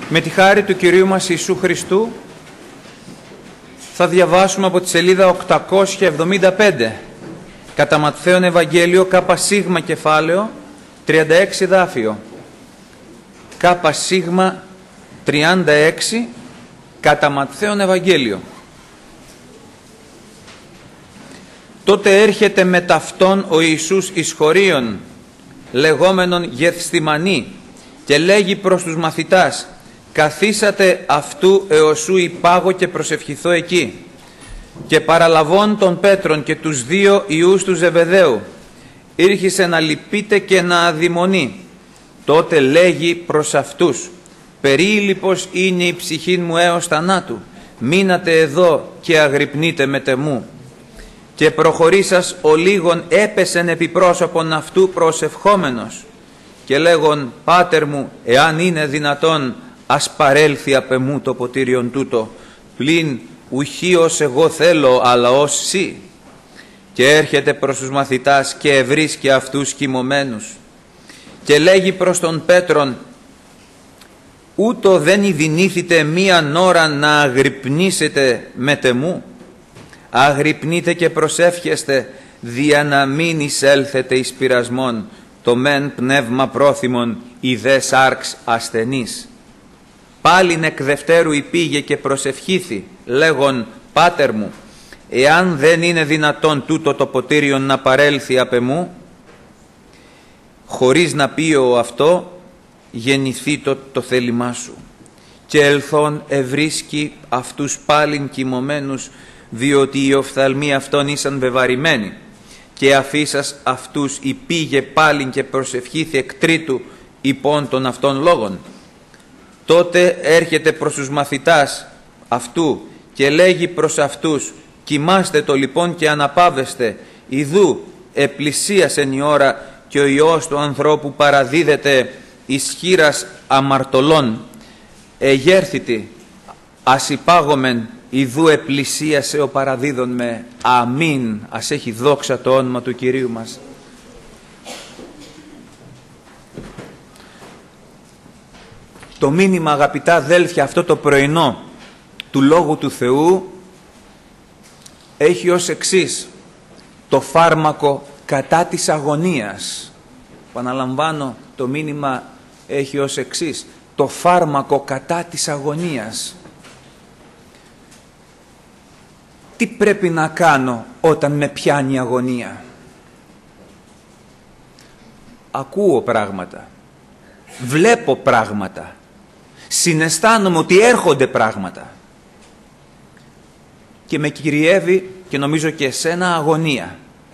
Με τη χάρη του Κυρίου μας Ιησού Χριστού θα διαβάσουμε από τη σελίδα 875 κατά Ματθαίον Ευαγγέλιο ΚΣ κεφάλαιο 36 δάφιο. ΚΣ 36 κατά Ματθαίον Ευαγγέλιο. Τότε έρχεται με ταυτόν ο Ιησούς εις χωρίον λεγόμενον Γεθστημανή και λέγει προς τους μαθητάς: καθίσατε αυτού εωσού υπάγω και προσευχηθώ εκεί. Και παραλαβών των Πέτρων και τους δύο ιούς του Ζεβεδαίου ήρχισε να λυπείται και να αδειμονεί. Τότε λέγει προς αυτούς: περίλυπος είναι η ψυχή μου έως θανάτου, μείνατε εδώ και αγρυπνείτε με τεμού. Και προχωρήσας ο λίγον έπεσεν επί πρόσωπον αυτού προσευχόμενος και λέγον: Πάτερ μου, εάν είναι δυνατόν, ας παρέλθει απ' εμού το ποτήριον τούτο, πλην ουχή ως εγώ θέλω, αλλά ως σύ. Και έρχεται προς τους μαθητάς και ευρίσκει αυτούς κοιμωμένους και λέγει προς τον Πέτρον: ούτω δεν ειδηνήθητε μίαν ώρα να αγρυπνήσετε με τεμού? Αγρυπνείτε και προσεύχεστε, δια να μην εισέλθετε εις πειρασμόν, το μεν πνεύμα πρόθυμον, η δε σάρξ ασθενής. Πάλιν εκ δευτέρου υπήγε και προσευχήθη, λέγον: Πάτερ μου, εάν δεν είναι δυνατόν τούτο το ποτήριον να παρέλθει απ' εμού, χωρίς να πει ο αυτό, γεννηθεί το θέλημά σου. Και ελθόν ευρίσκει αυτούς πάλιν κοιμωμένους, διότι οι οφθαλμοί αυτών ήσαν βεβαρημένοι. Και αφήσας αυτούς υπήγε πάλιν και προσευχήθη εκ τρίτου υπόν των αυτών λόγων. Τότε έρχεται προς τους μαθητάς αυτού και λέγει προς αυτούς: κοιμάστε το λοιπόν και αναπαύεστε, ιδού επλησίασεν η ώρα και ο Υιός του ανθρώπου παραδίδεται εις χείρας αμαρτωλών. Εγέρθητη, ας υπάγομεν, ιδού επλησίασε ο παραδίδων με. Αμήν. Ας έχει δόξα το όνομα του Κυρίου μας. Το μήνυμα, αγαπητά αδέλφια, αυτό το πρωινό του Λόγου του Θεού έχει ως εξής: το φάρμακο κατά της αγωνίας. Επαναλαμβάνω, το μήνυμα έχει ως εξής: το φάρμακο κατά της αγωνίας. Τι πρέπει να κάνω όταν με πιάνει η αγωνία? Ακούω πράγματα, βλέπω πράγματα, συναισθάνομαι ότι έρχονται πράγματα και με κυριεύει, και νομίζω και εσένα, αγωνία.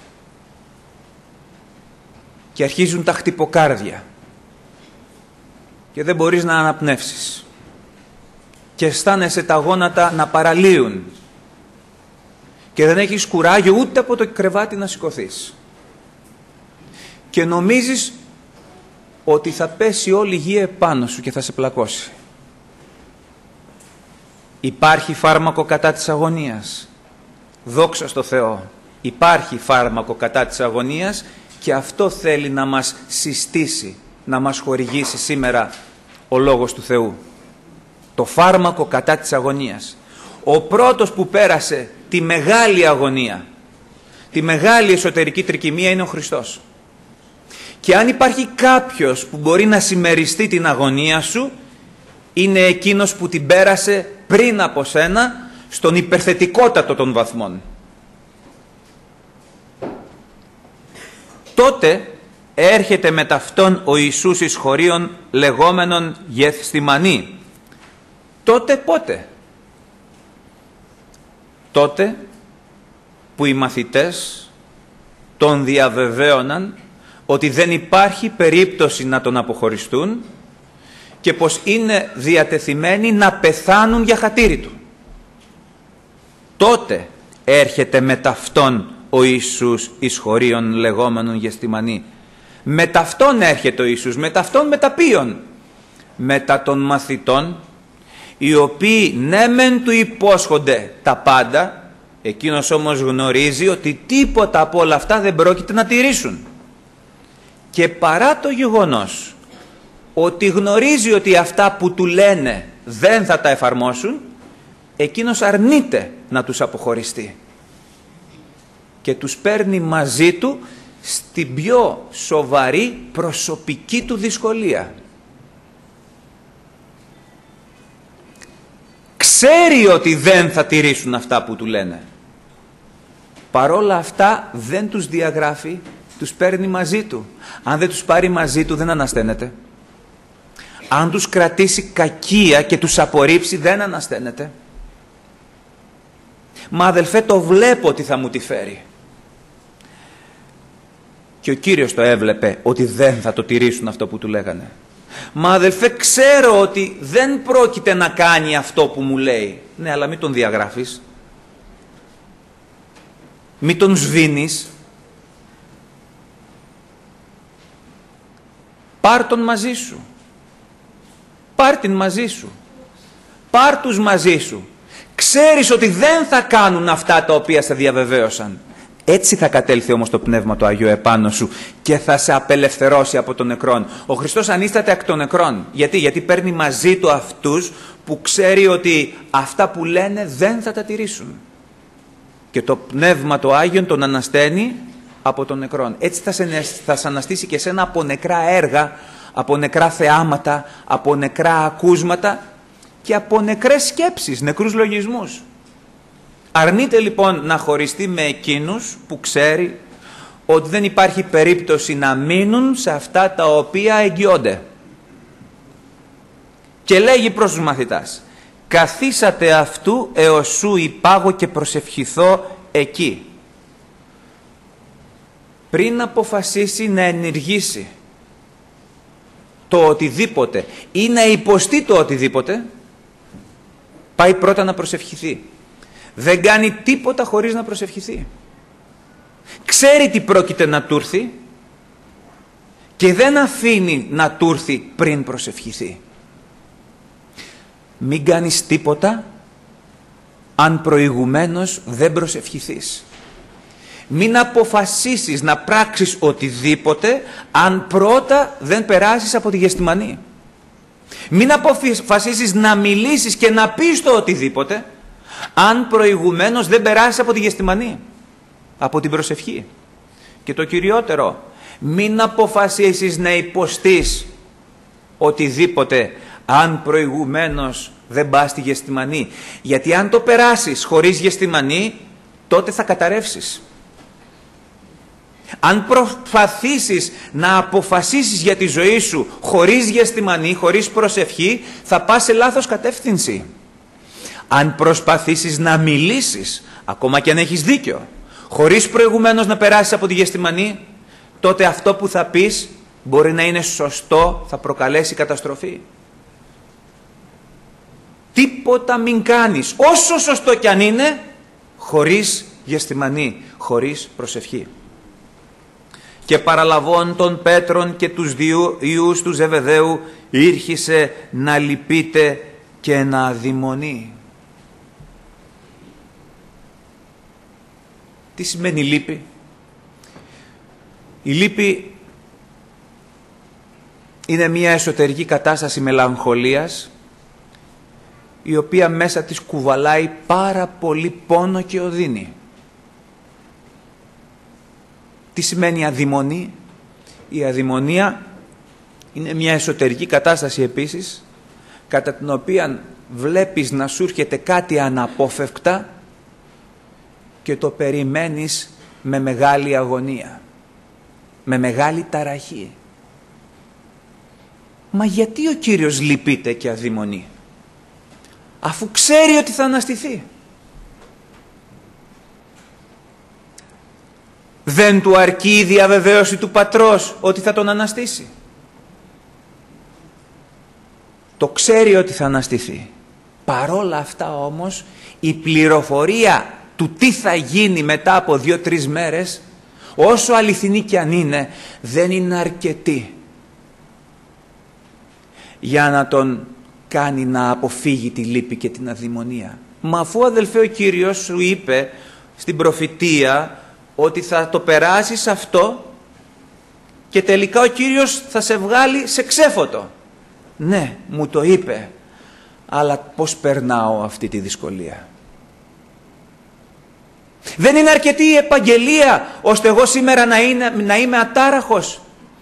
Και αρχίζουν τα χτυποκάρδια και δεν μπορείς να αναπνεύσεις και αισθάνεσαι τα γόνατα να παραλύουν και δεν έχεις κουράγιο ούτε από το κρεβάτι να σηκωθείς και νομίζεις ότι θα πέσει όλη η γη επάνω σου και θα σε πλακώσει. Υπάρχει φάρμακο κατά της αγωνίας. Δόξα στο Θεό. Υπάρχει φάρμακο κατά της αγωνίας και αυτό θέλει να μας συστήσει, να μας χορηγήσει σήμερα ο Λόγος του Θεού. Το φάρμακο κατά της αγωνίας. Ο πρώτος που πέρασε τη μεγάλη αγωνία, τη μεγάλη εσωτερική τρικυμία, είναι ο Χριστός. Και αν υπάρχει κάποιος που μπορεί να συμμεριστεί την αγωνία σου, είναι εκείνος που την πέρασε πριν από σένα, στον υπερθετικότατο των βαθμών. Τότε έρχεται με ταυτόν ο Ιησούς εις χωρίον λεγόμενον Γεθστημανή. Τότε πότε? Τότε που οι μαθητές τον διαβεβαίωναν ότι δεν υπάρχει περίπτωση να τον αποχωριστούν και πως είναι διατεθειμένοι να πεθάνουν για χατήρι του. Τότε έρχεται με ταυτόν ο Ιησούς εις χωρίον λεγόμενον Γεθστημανή. Με ταυτόν έρχεται ο Ιησούς, με ταυτόν μεταπίον. Μετά των μαθητών, οι οποίοι ναι μεν του υπόσχονται τα πάντα, εκείνος όμως γνωρίζει ότι τίποτα από όλα αυτά δεν πρόκειται να τηρήσουν. Και παρά το γεγονός ότι γνωρίζει ότι αυτά που του λένε δεν θα τα εφαρμόσουν, εκείνος αρνείται να τους αποχωριστεί και τους παίρνει μαζί του στην πιο σοβαρή προσωπική του δυσκολία. Ξέρει ότι δεν θα τηρήσουν αυτά που του λένε. Παρόλα αυτά δεν τους διαγράφει, τους παίρνει μαζί του. Αν δεν τους πάρει μαζί του δεν ανασταίνεται. Αν τους κρατήσει κακία και τους απορρίψει δεν ανασταίνεται. Μα αδελφέ, το βλέπω ότι θα μου τη φέρει. Και ο Κύριος το έβλεπε ότι δεν θα το τηρήσουν αυτό που του λέγανε. Μα αδελφέ, ξέρω ότι δεν πρόκειται να κάνει αυτό που μου λέει. Ναι, αλλά μην τον διαγράφεις. Μην τον σβήνεις. Πάρ' τον μαζί σου. Πάρ' την μαζί σου. Πάρ' τους μαζί σου. Ξέρεις ότι δεν θα κάνουν αυτά τα οποία σε διαβεβαίωσαν. Έτσι θα κατέλθει όμως το Πνεύμα το Άγιο επάνω σου και θα σε απελευθερώσει από τον νεκρόν. Ο Χριστός ανίσταται εκ των νεκρών. Γιατί παίρνει μαζί του αυτούς που ξέρει ότι αυτά που λένε δεν θα τα τηρήσουν. Και το Πνεύμα το Άγιο τον ανασταίνει από τον νεκρόν. Έτσι θα σε αναστήσει και σένα από νεκρά έργα, από νεκρά θεάματα, από νεκρά ακούσματα και από νεκρές σκέψεις, νεκρούς λογισμούς. Αρνείται λοιπόν να χωριστεί με εκείνους που ξέρει ότι δεν υπάρχει περίπτωση να μείνουν σε αυτά τα οποία εγγυώνται. Και λέγει προς τους μαθητάς: καθίσατε αυτού έως σου υπάγω και προσευχηθώ εκεί. Πριν αποφασίσει να ενεργήσει το οτιδήποτε ή να υποστεί το οτιδήποτε, πάει πρώτα να προσευχηθεί. Δεν κάνει τίποτα χωρίς να προσευχηθεί. Ξέρει τι πρόκειται να του έρθει και δεν αφήνει να του έρθει πριν προσευχηθεί. Μην κάνεις τίποτα αν προηγουμένως δεν προσευχηθείς. Μην αποφασίσεις να πράξεις οτιδήποτε αν πρώτα δεν περάσεις από τη Γεστημανή. Μην αποφασίσεις να μιλήσεις και να πεις το οτιδήποτε αν προηγουμένως δεν περάσεις από τη Γεστημανή, από την προσευχή. Και το κυριότερο, μην αποφασίσεις να υποστείς οτιδήποτε αν προηγουμένως δεν πας στη Γεστημανή. Γιατί αν το περάσεις χωρίς Γεστημανή, τότε θα καταρρεύσεις. Αν προσπαθήσεις να αποφασίσεις για τη ζωή σου χωρίς Γεστημανή, χωρίς προσευχή, θα πας σε λάθος κατεύθυνση. Αν προσπαθήσεις να μιλήσεις, ακόμα και αν έχεις δίκιο, χωρίς προηγουμένως να περάσεις από τη Γεστημανή, τότε αυτό που θα πεις μπορεί να είναι σωστό, θα προκαλέσει καταστροφή. Τίποτα μην κάνεις, όσο σωστό κι αν είναι, χωρίς Γεστημανή, χωρίς προσευχή. Και παραλαβών των Πέτρων και τους δύο ιούς του Ζεβεδαίου ήρχισε να λυπείται και να αδειμονεί. Τι σημαίνει λύπη? Η λύπη είναι μια εσωτερική κατάσταση μελαγχολίας, η οποία μέσα της κουβαλάει πάρα πολύ πόνο και οδύνη. Τι σημαίνει αδειμονή? Η αδειμονία είναι μια εσωτερική κατάσταση επίσης, κατά την οποία βλέπεις να σου έρχεται κάτι αναπόφευκτα και το περιμένεις με μεγάλη αγωνία, με μεγάλη ταραχή. Μα γιατί ο Κύριος λυπείται και αδειμονεί, αφού ξέρει ότι θα αναστηθεί? Δεν του αρκεί η διαβεβαίωση του Πατρός ότι θα τον αναστήσει? Το ξέρει ότι θα αναστηθεί. Παρόλα αυτά όμως η πληροφορία του τι θα γίνει μετά από 2-3 μέρες, όσο αληθινή κι αν είναι, δεν είναι αρκετή για να τον κάνει να αποφύγει τη λύπη και την αδειμονία. Μα αφού, αδελφέ, ο Κύριος σου είπε στην προφητεία ότι θα το περάσεις αυτό και τελικά ο Κύριος θα σε βγάλει σε ξέφωτο. Ναι, μου το είπε. Αλλά πώς περνάω αυτή τη δυσκολία? Δεν είναι αρκετή η επαγγελία ώστε εγώ σήμερα να είμαι ατάραχος?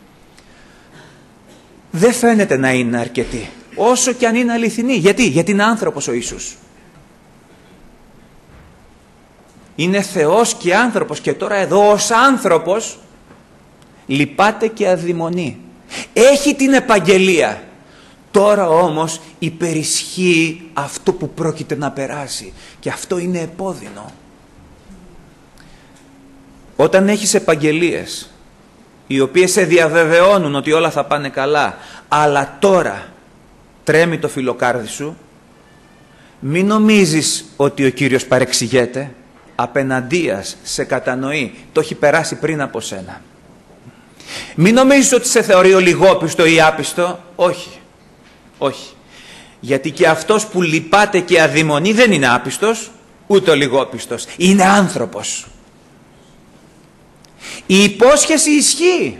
Δεν φαίνεται να είναι αρκετή, όσο και αν είναι αληθινή. Γιατί είναι άνθρωπος ο Ιησούς. Είναι Θεός και άνθρωπος, και τώρα εδώ ως άνθρωπος λυπάται και αδειμονεί. Έχει την επαγγελία. Τώρα όμως υπερισχύει αυτό που πρόκειται να περάσει, και αυτό είναι επώδυνο. Όταν έχεις επαγγελίες οι οποίες σε διαβεβαιώνουν ότι όλα θα πάνε καλά, αλλά τώρα τρέμει το φιλοκάρδι σου, μην νομίζεις ότι ο Κύριος παρεξηγέται. Απέναντίας σε κατανοεί, το έχει περάσει πριν από σένα. Μην νομίζεις ότι σε θεωρεί ο λιγόπιστο ή άπιστο. Όχι, όχι. Γιατί και αυτός που λυπάται και αδειμονεί δεν είναι άπιστος, ούτε ο λιγόπιστος. Είναι άνθρωπος. Η υπόσχεση ισχύει.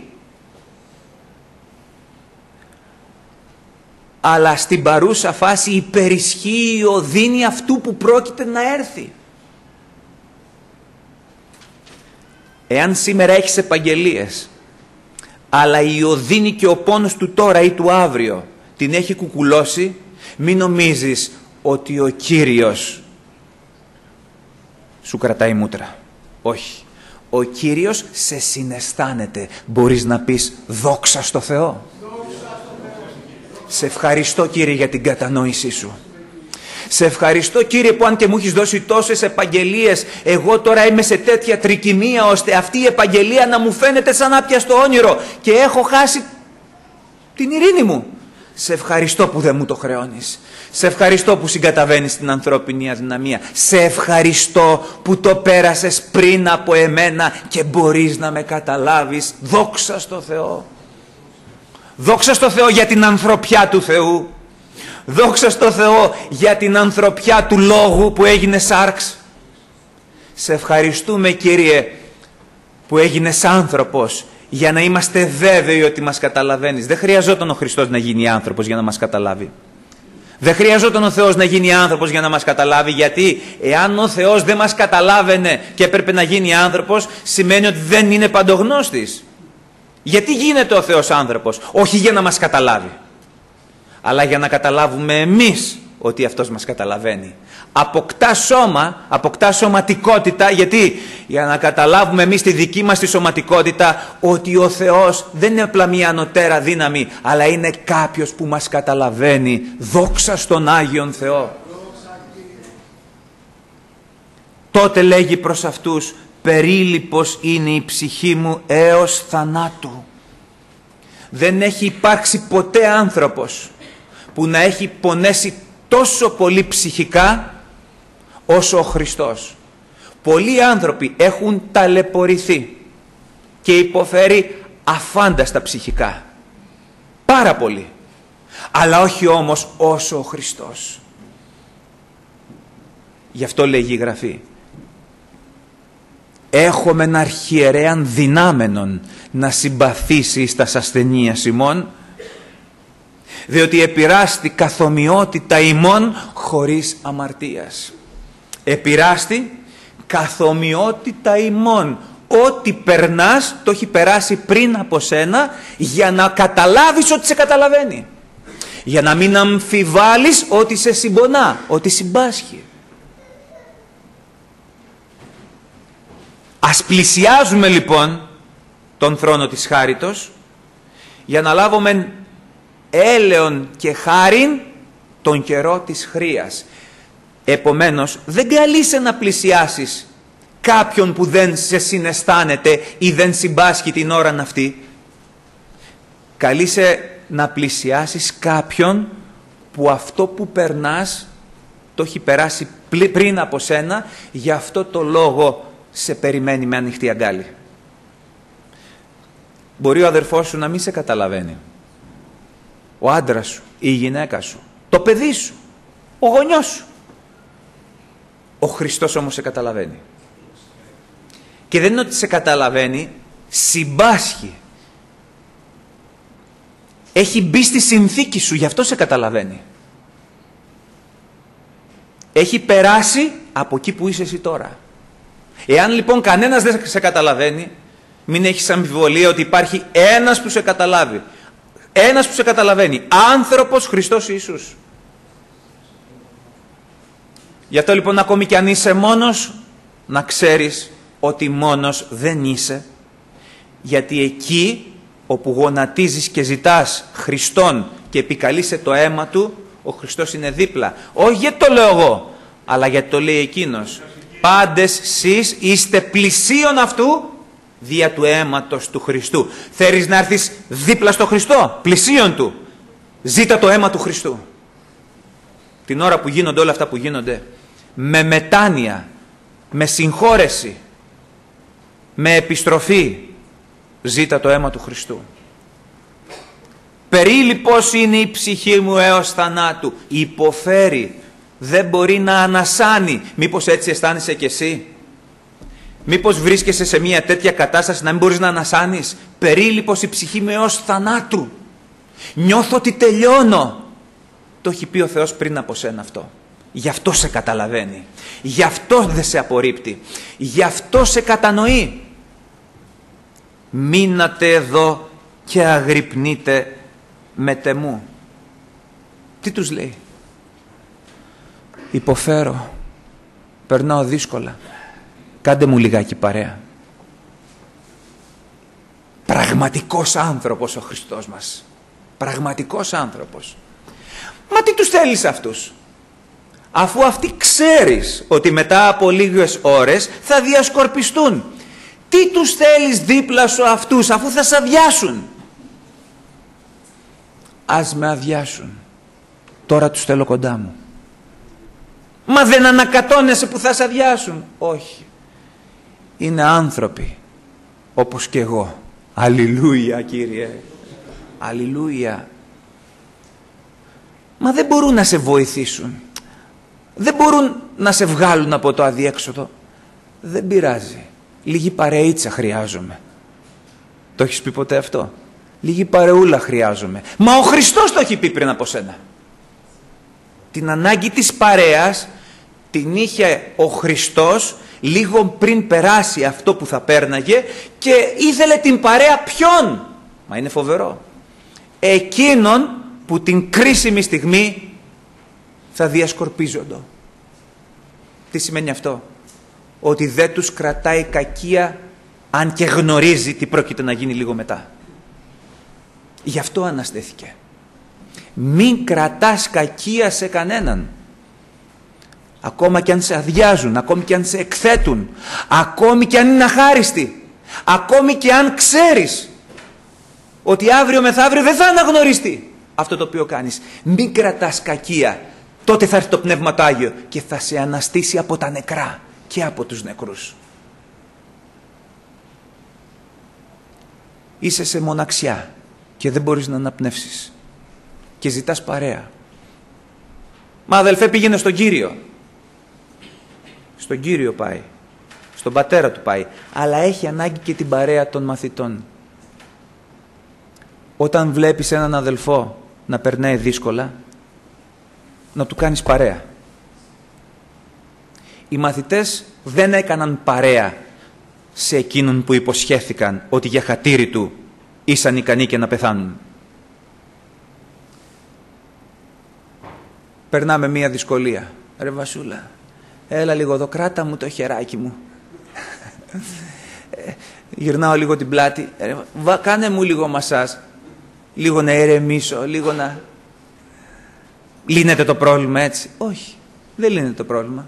Αλλά στην παρούσα φάση υπερισχύει η οδύνη αυτού που πρόκειται να έρθει. Εάν σήμερα έχεις επαγγελίες, αλλά η οδύνη και ο πόνος του τώρα ή του αύριο την έχει κουκουλώσει, μην νομίζεις ότι ο Κύριος σου κρατάει μούτρα. Όχι. Ο Κύριος σε συναισθάνεται. Μπορείς να πεις δόξα στο Θεό. Σε ευχαριστώ, Κύριε, για την κατανόησή σου. Σε ευχαριστώ, Κύριε, που αν και μου έχεις δώσει τόσες επαγγελίες, εγώ τώρα είμαι σε τέτοια τρικυμία ώστε αυτή η επαγγελία να μου φαίνεται σαν άπιαστο όνειρο και έχω χάσει την ειρήνη μου. Σε ευχαριστώ που δεν μου το χρεώνεις. Σε ευχαριστώ που συγκαταβαίνεις την ανθρώπινη αδυναμία. Σε ευχαριστώ που το πέρασες πριν από εμένα και μπορείς να με καταλάβεις. Δόξα στο Θεό. Δόξα στο Θεό για την ανθρωπιά του Θεού. Δόξα στο Θεό για την ανθρωπιά του Λόγου που έγινε σάρξ. Σε ευχαριστούμε, Κύριε, που έγινες άνθρωπος για να είμαστε βέβαιοι ότι μας καταλαβαίνεις. Δεν χρειαζόταν ο Χριστός να γίνει άνθρωπος για να μας καταλάβει. Δεν χρειαζόταν ο Θεός να γίνει άνθρωπος για να μας καταλάβει, γιατί εάν ο Θεός δεν μας καταλάβαινε και έπρεπε να γίνει άνθρωπος, σημαίνει ότι δεν είναι παντογνώστης. Γιατί γίνεται ο Θεός άνθρωπος? Όχι για να μας καταλάβει, αλλά για να καταλάβουμε εμείς ότι Αυτός μας καταλαβαίνει. Αποκτά σώμα, αποκτά σωματικότητα, γιατί? Για να καταλάβουμε εμείς τη δική μας τη σωματικότητα ότι ο Θεός δεν είναι απλά μια ανωτέρα δύναμη, αλλά είναι κάποιος που μας καταλαβαίνει. Δόξα στον Άγιον Θεό. Τότε λέγει προς αυτούς, περίλυπος είναι η ψυχή μου έως θανάτου. Δεν έχει υπάρξει ποτέ άνθρωπος που να έχει πονέσει τόσο πολύ ψυχικά όσο ο Χριστός. Πολλοί άνθρωποι έχουν ταλαιπωρηθεί και υποφέρει αφάνταστα ψυχικά. Πάρα πολύ. Αλλά όχι όμως όσο ο Χριστός. Γι' αυτό λέγει η Γραφή, έχομεν αρχιερέαν δυνάμενον να συμπαθήσει στα ασθενείας ημών, διότι επειράστη καθομοιότητα ημών χωρίς αμαρτίας. Επειράστη καθομοιότητα ημών. Ό,τι περνάς το έχει περάσει πριν από σένα για να καταλάβεις ότι σε καταλαβαίνει. Για να μην αμφιβάλλεις ότι σε συμπονά, ότι συμπάσχει. Ας πλησιάζουμε λοιπόν τον θρόνο της χάριτος για να λάβουμε έλεον και χάριν τον καιρό της χρείας. Επομένως δεν καλείσαι να πλησιάσεις κάποιον που δεν σε συναισθάνεται ή δεν συμπάσχει την ώρα αυτή. Καλείσαι να πλησιάσεις κάποιον που αυτό που περνάς το έχει περάσει πριν από σένα, γι' αυτό το λόγο σε περιμένει με ανοιχτή αγκάλη. Μπορεί ο αδερφός σου να μην σε καταλαβαίνει, ο άντρας σου, η γυναίκα σου, το παιδί σου, ο γονιός σου. Ο Χριστός όμως σε καταλαβαίνει. Και δεν είναι ότι σε καταλαβαίνει, συμπάσχει. Έχει μπει στη συνθήκη σου, γι' αυτό σε καταλαβαίνει. Έχει περάσει από εκεί που είσαι εσύ τώρα. Εάν λοιπόν κανένας δεν σε καταλαβαίνει, μην έχεις αμφιβολία ότι υπάρχει ένας που σε καταλάβει. Ένας που σε καταλαβαίνει. Άνθρωπος Χριστός Ιησούς. Γι' αυτό λοιπόν ακόμη κι αν είσαι μόνος, να ξέρεις ότι μόνος δεν είσαι. Γιατί εκεί όπου γονατίζεις και ζητάς Χριστόν και επικαλείσαι το αίμα Του, ο Χριστός είναι δίπλα. Όχι γιατί το λέω εγώ, αλλά γιατί το λέει εκείνος. Πάντες σεις είστε πλησίον αυτού δια του αίματος του Χριστού. Θέλεις να έρθεις δίπλα στο Χριστό, πλησίον Του. Ζήτα το αίμα του Χριστού. Την ώρα που γίνονται όλα αυτά που γίνονται, με μετάνοια, με συγχώρεση, με επιστροφή, ζήτα το αίμα του Χριστού. Περίλυπος είναι η ψυχή μου έως θανάτου. Υποφέρει. Δεν μπορεί να ανασάνει. Μήπως έτσι αισθάνεσαι κι εσύ? Μήπως βρίσκεσαι σε μια τέτοια κατάσταση να μην μπορείς να ανασάνεις? Περίλυπος η ψυχή μου έως θανάτου. Νιώθω ότι τελειώνω. Το έχει πει ο Θεός πριν από σένα αυτό. Γι' αυτό σε καταλαβαίνει. Γι' αυτό δεν σε απορρίπτει. Γι' αυτό σε κατανοεί. Μείνατε εδώ και αγρυπνείτε με τεμού. Τι τους λέει? Υποφέρω, περνάω δύσκολα, κάντε μου λιγάκι παρέα. Πραγματικός άνθρωπος ο Χριστός μας. Πραγματικός άνθρωπος. Μα τι τους θέλεις αυτούς? Αφού αυτοί ξέρεις ότι μετά από λίγες ώρες θα διασκορπιστούν. Τι τους θέλεις δίπλα σου αυτούς, αφού θα σε αδειάσουν? Ας με αδειάσουν. Τώρα τους θέλω κοντά μου. Μα δεν ανακατώνεσαι που θα σε αδειάσουν? Όχι. Είναι άνθρωποι όπως και εγώ. Αλληλούια, Κύριε. Αλληλούια. Μα δεν μπορούν να σε βοηθήσουν. Δεν μπορούν να σε βγάλουν από το αδιέξοδο. Δεν πειράζει. Λίγη παρεΐτσα χρειάζομαι. Το έχεις πει ποτέ αυτό? Λίγη παρεούλα χρειάζομαι. Μα ο Χριστός το έχει πει πριν από σένα. Την ανάγκη της παρέας την είχε ο Χριστός λίγο πριν περάσει αυτό που θα πέρναγε και ήθελε την παρέα ποιον? Μα είναι φοβερό. Εκείνον που την κρίσιμη στιγμή θα διασκορπίζονται. Τι σημαίνει αυτό? Ότι δεν τους κρατάει κακία αν και γνωρίζει τι πρόκειται να γίνει λίγο μετά. Γι' αυτό αναστέθηκε. Μην κρατάς κακία σε κανέναν. Ακόμα και αν σε αδειάζουν, ακόμη και αν σε εκθέτουν, ακόμη και αν είναι αχάριστοι, ακόμη και αν ξέρεις ότι αύριο μεθαύριο δεν θα αναγνωριστεί αυτό το οποίο κάνεις. Μην κρατάς κακία. Τότε θα έρθει το Πνεύμα το Άγιο και θα σε αναστήσει από τα νεκρά και από τους νεκρούς. Είσαι σε μοναξιά και δεν μπορείς να αναπνεύσεις και ζητάς παρέα. Μα αδελφέ, πήγαινε στον Κύριο. Στον Κύριο πάει. Στον Πατέρα του πάει. Αλλά έχει ανάγκη και την παρέα των μαθητών. Όταν βλέπεις έναν αδελφό να περνάει δύσκολα, να του κάνεις παρέα. Οι μαθητές δεν έκαναν παρέα σε εκείνον που υποσχέθηκαν ότι για χατήρι του ήσαν ικανοί και να πεθάνουν. Περνάμε μία δυσκολία. Ρε Βασούλα, έλα λίγο εδώ, κράτα μου το χεράκι μου. Γυρνάω λίγο την πλάτη. Κάνε μου λίγο μασάζ. Λίγο να ηρεμήσω, λίγο να... Λύνεται το πρόβλημα έτσι? Όχι, δεν λύνεται το πρόβλημα.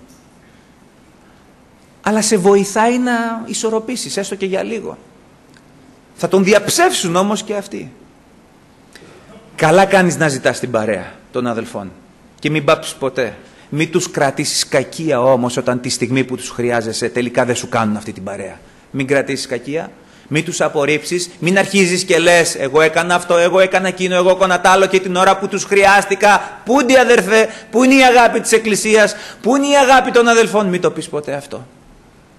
Αλλά σε βοηθάει να ισορροπήσεις, έστω και για λίγο. Θα τον διαψεύσουν όμως και αυτοί. Καλά κάνεις να ζητάς την παρέα των αδελφών. Και μην πάψεις ποτέ. Μην τους κρατήσεις κακία όμως όταν τη στιγμή που τους χρειάζεσαι τελικά δεν σου κάνουν αυτή την παρέα. Μην κρατήσεις κακία. Μην τους απορρίψεις, μην αρχίζεις και λες εγώ έκανα αυτό, εγώ έκανα εκείνο, εγώ έκανα τ' άλλο και την ώρα που τους χρειάστηκα. Πού είναι η αδερφέ, πού είναι η αγάπη της Εκκλησίας, πού είναι η αγάπη των αδελφών? Μην το πεις ποτέ αυτό.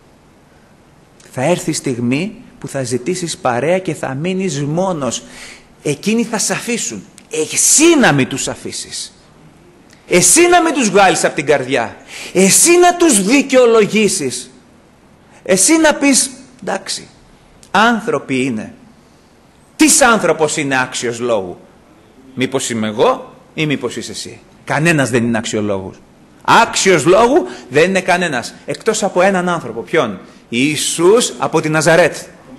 Θα έρθει η στιγμή που θα ζητήσεις παρέα και θα μείνεις μόνος. εκείνοι θα σε αφήσουν. Εσύ να μην τους αφήσεις. Εσύ να μην τους βγάλεις από την καρδιά. Εσύ να τους δικαιολογήσεις. Εσύ να πεις, εντάξει, άνθρωποι είναι. Τις άνθρωπος είναι άξιος λόγου? Μήπως είμαι εγώ ή μήπως είσαι εσύ? Κανένας δεν είναι αξιολόγος. Άξιος λόγου δεν είναι κανένας, εκτός από έναν άνθρωπο. Ποιον? Ιησούς από τη Ναζαρέτ.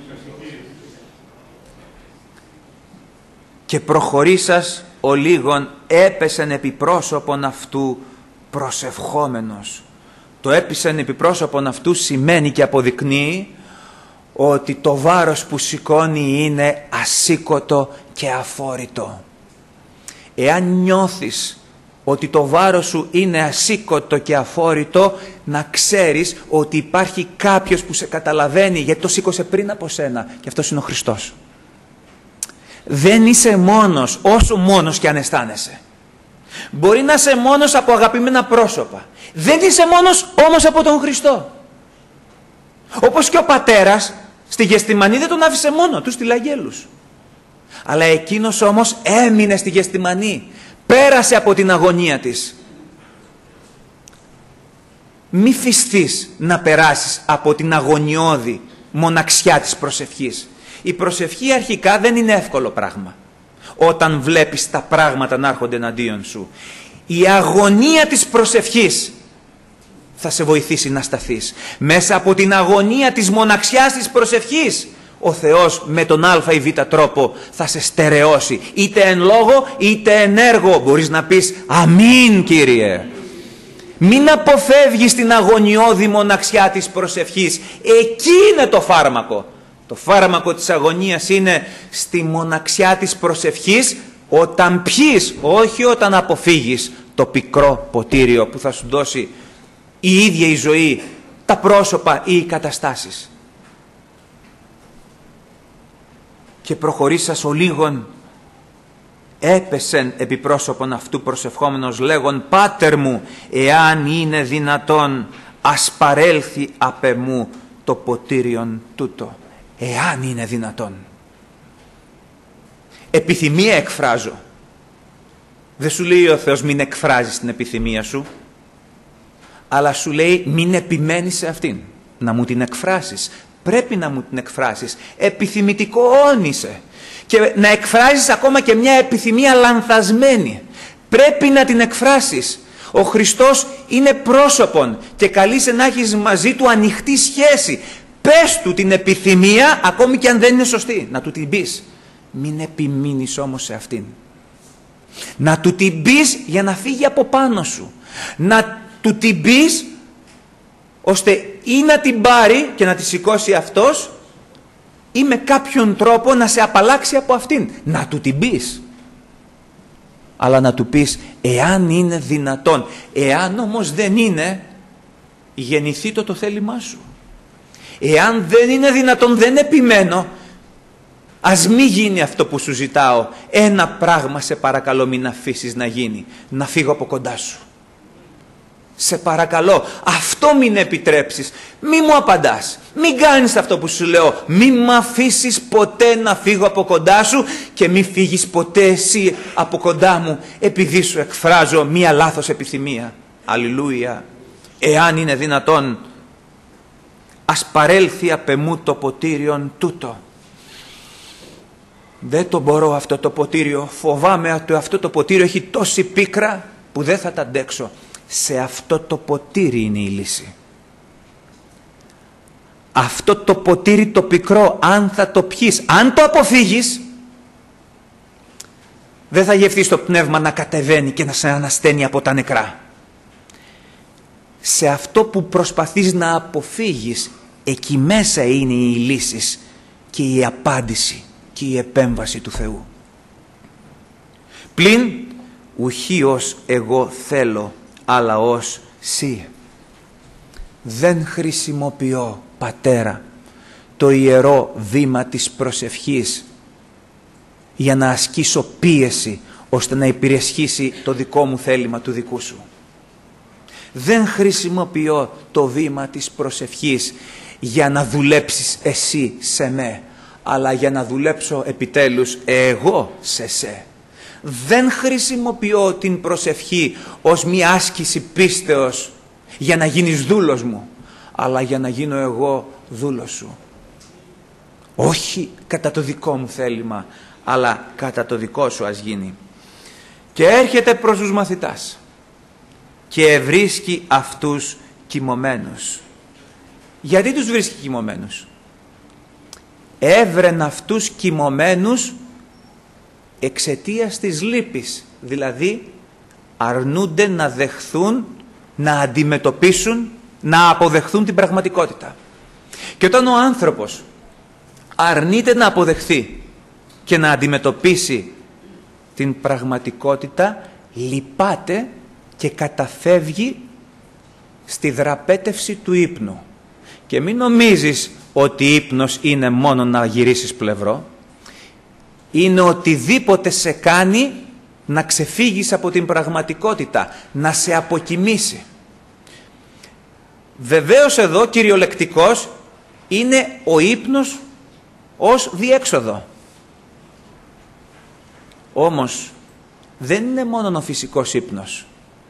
Και προχωρήσας ο λίγον έπεσεν επί πρόσωπον αυτού προσευχόμενος. Το έπεσεν επί πρόσωπον αυτού σημαίνει και αποδεικνύει ότι το βάρος που σηκώνει είναι ασήκωτο και αφόρητο. Εάν νιώθεις ότι το βάρος σου είναι ασήκωτο και αφόρητο, να ξέρεις ότι υπάρχει κάποιος που σε καταλαβαίνει, γιατί το σήκωσε πριν από σένα, και αυτός είναι ο Χριστός. Δεν είσαι μόνος, όσο μόνος και αν αισθάνεσαι. Μπορεί να είσαι μόνος από αγαπημένα πρόσωπα. Δεν είσαι μόνος όμως από τον Χριστό. Όπως και ο πατέρας στη Γεστημανή δεν τον άφησε μόνο, του στείλε αγγέλους. Αλλά εκείνος όμως έμεινε στη Γεστημανή. Πέρασε από την αγωνία της. Μη φυστείς να περάσεις από την αγωνιώδη μοναξιά της προσευχής. Η προσευχή αρχικά δεν είναι εύκολο πράγμα. Όταν βλέπεις τα πράγματα να έρχονται εναντίον σου. Η αγωνία της προσευχής θα σε βοηθήσει να σταθείς. Μέσα από την αγωνία της μοναξιάς της προσευχής, ο Θεός με τον α ή β τρόπο θα σε στερεώσει. Είτε εν λόγω είτε εν έργο. Μπορείς να πεις αμήν, Κύριε. Μην αποφεύγεις την αγωνιώδη μοναξιά της προσευχής. Εκεί είναι το φάρμακο. Το φάρμακο της αγωνίας είναι στη μοναξιά της προσευχής, όταν πιείς, όχι όταν αποφύγεις το πικρό ποτήριο που θα σου δώσει η ίδια η ζωή, τα πρόσωπα ή οι καταστάσεις. Και προχωρήσας ο λίγον έπεσεν επί πρόσωπον αυτού προσευχόμενος λέγον, Πάτερ μου, εάν είναι δυνατόν, ας παρέλθει απ' εμού το ποτήριον τούτο. Εάν είναι δυνατόν. Επιθυμία εκφράζω. Δεν σου λέει ο Θεός μην εκφράζεις την επιθυμία σου, αλλά σου λέει μην επιμένεις σε αυτήν. Να μου την εκφράσεις. Πρέπει να μου την εκφράσεις. Επιθυμητικό όνεισε. Και να εκφράζεις ακόμα και μια επιθυμία λανθασμένη. Πρέπει να την εκφράσεις. Ο Χριστός είναι πρόσωπον και καλείσαι να έχεις μαζί του ανοιχτή σχέση. Πες του την επιθυμία ακόμη και αν δεν είναι σωστή. Να του την πεις. Μην επιμείνεις όμως σε αυτήν. Να του την πεις για να φύγει από πάνω σου. Να του την πεις ώστε ή να την πάρει και να τη σηκώσει αυτός ή με κάποιον τρόπο να σε απαλλάξει από αυτήν. Να του την πεις. Αλλά να του πεις εάν είναι δυνατόν. Εάν όμως δεν είναι, γεννηθεί το θέλημά σου. Εάν δεν είναι δυνατόν, δεν επιμένω, ας μη γίνει αυτό που σου ζητάω. Ένα πράγμα σε παρακαλώ μην αφήσεις να γίνει. Να φύγω από κοντά σου. Σε παρακαλώ, αυτό μην επιτρέψεις. Μη μου απαντάς. Μην κάνεις αυτό που σου λέω. Μη μ' αφήσεις ποτέ να φύγω από κοντά σου και μη φύγεις ποτέ εσύ από κοντά μου επειδή σου εκφράζω μία λάθος επιθυμία. Αλληλούια. Εάν είναι δυνατόν, ας παρέλθει απ' εμού το ποτήριον τούτο. Δεν το μπορώ αυτό το ποτήριο. Φοβάμαι ότι αυτό το ποτήριο έχει τόση πίκρα που δεν θα τα αντέξω. Σε αυτό το ποτήρι είναι η λύση. Αυτό το ποτήρι το πικρό, αν θα το πιείς, αν το αποφύγεις, δεν θα γευτείς το πνεύμα να κατεβαίνει και να σε ανασταίνει από τα νεκρά. Σε αυτό που προσπαθείς να αποφύγεις, εκεί μέσα είναι η λύση και η απάντηση και η επέμβαση του Θεού. Πλην ουχή ως εγώ θέλω, αλλά ως σύ. Δεν χρησιμοποιώ, Πατέρα, το ιερό βήμα της προσευχής για να ασκήσω πίεση ώστε να υπηρεσχίσει το δικό μου θέλημα του δικού σου. Δεν χρησιμοποιώ το βήμα της προσευχής για να δουλέψεις εσύ σε με, αλλά για να δουλέψω επιτέλους εγώ σε σε. Δεν χρησιμοποιώ την προσευχή ως μια άσκηση πίστεως για να γίνεις δούλος μου, αλλά για να γίνω εγώ δούλος σου. Όχι κατά το δικό μου θέλημα, αλλά κατά το δικό σου ας γίνει. Και έρχεται προς τους μαθητάς και ευρίσκει αυτούς κοιμωμένους. Γιατί τους βρίσκει κοιμωμένους? Έβρεν αυτούς κοιμωμένους εξαιτίας της λύπης. Δηλαδή αρνούνται να δεχθούν, να αντιμετωπίσουν, να αποδεχθούν την πραγματικότητα. Και όταν ο άνθρωπος αρνείται να αποδεχθεί και να αντιμετωπίσει την πραγματικότητα, λυπάται και καταφεύγει στη δραπέτευση του ύπνου. Και μην νομίζεις ότι ύπνος είναι μόνο να γυρίσεις πλευρό. Είναι οτιδήποτε σε κάνει να ξεφύγεις από την πραγματικότητα, να σε αποκοιμήσει. Βεβαίως εδώ κυριολεκτικός είναι ο ύπνος ως διέξοδο. Όμως δεν είναι μόνο ο φυσικός ύπνος,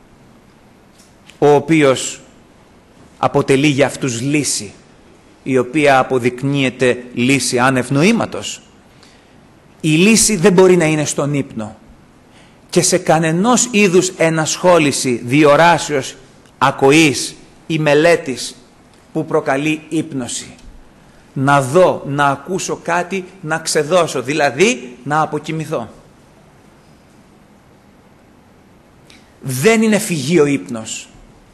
ο οποίος αποτελεί για αυτούς λύση, η οποία αποδεικνύεται λύση άνευ νοήματος. Η λύση δεν μπορεί να είναι στον ύπνο και σε κανενός είδους ενασχόληση διοράσεως, ακοής ή μελέτης που προκαλεί ύπνωση. Να δω, να ακούσω κάτι, να ξεδώσω, δηλαδή να αποκοιμηθώ. Δεν είναι φυγή ο ύπνος.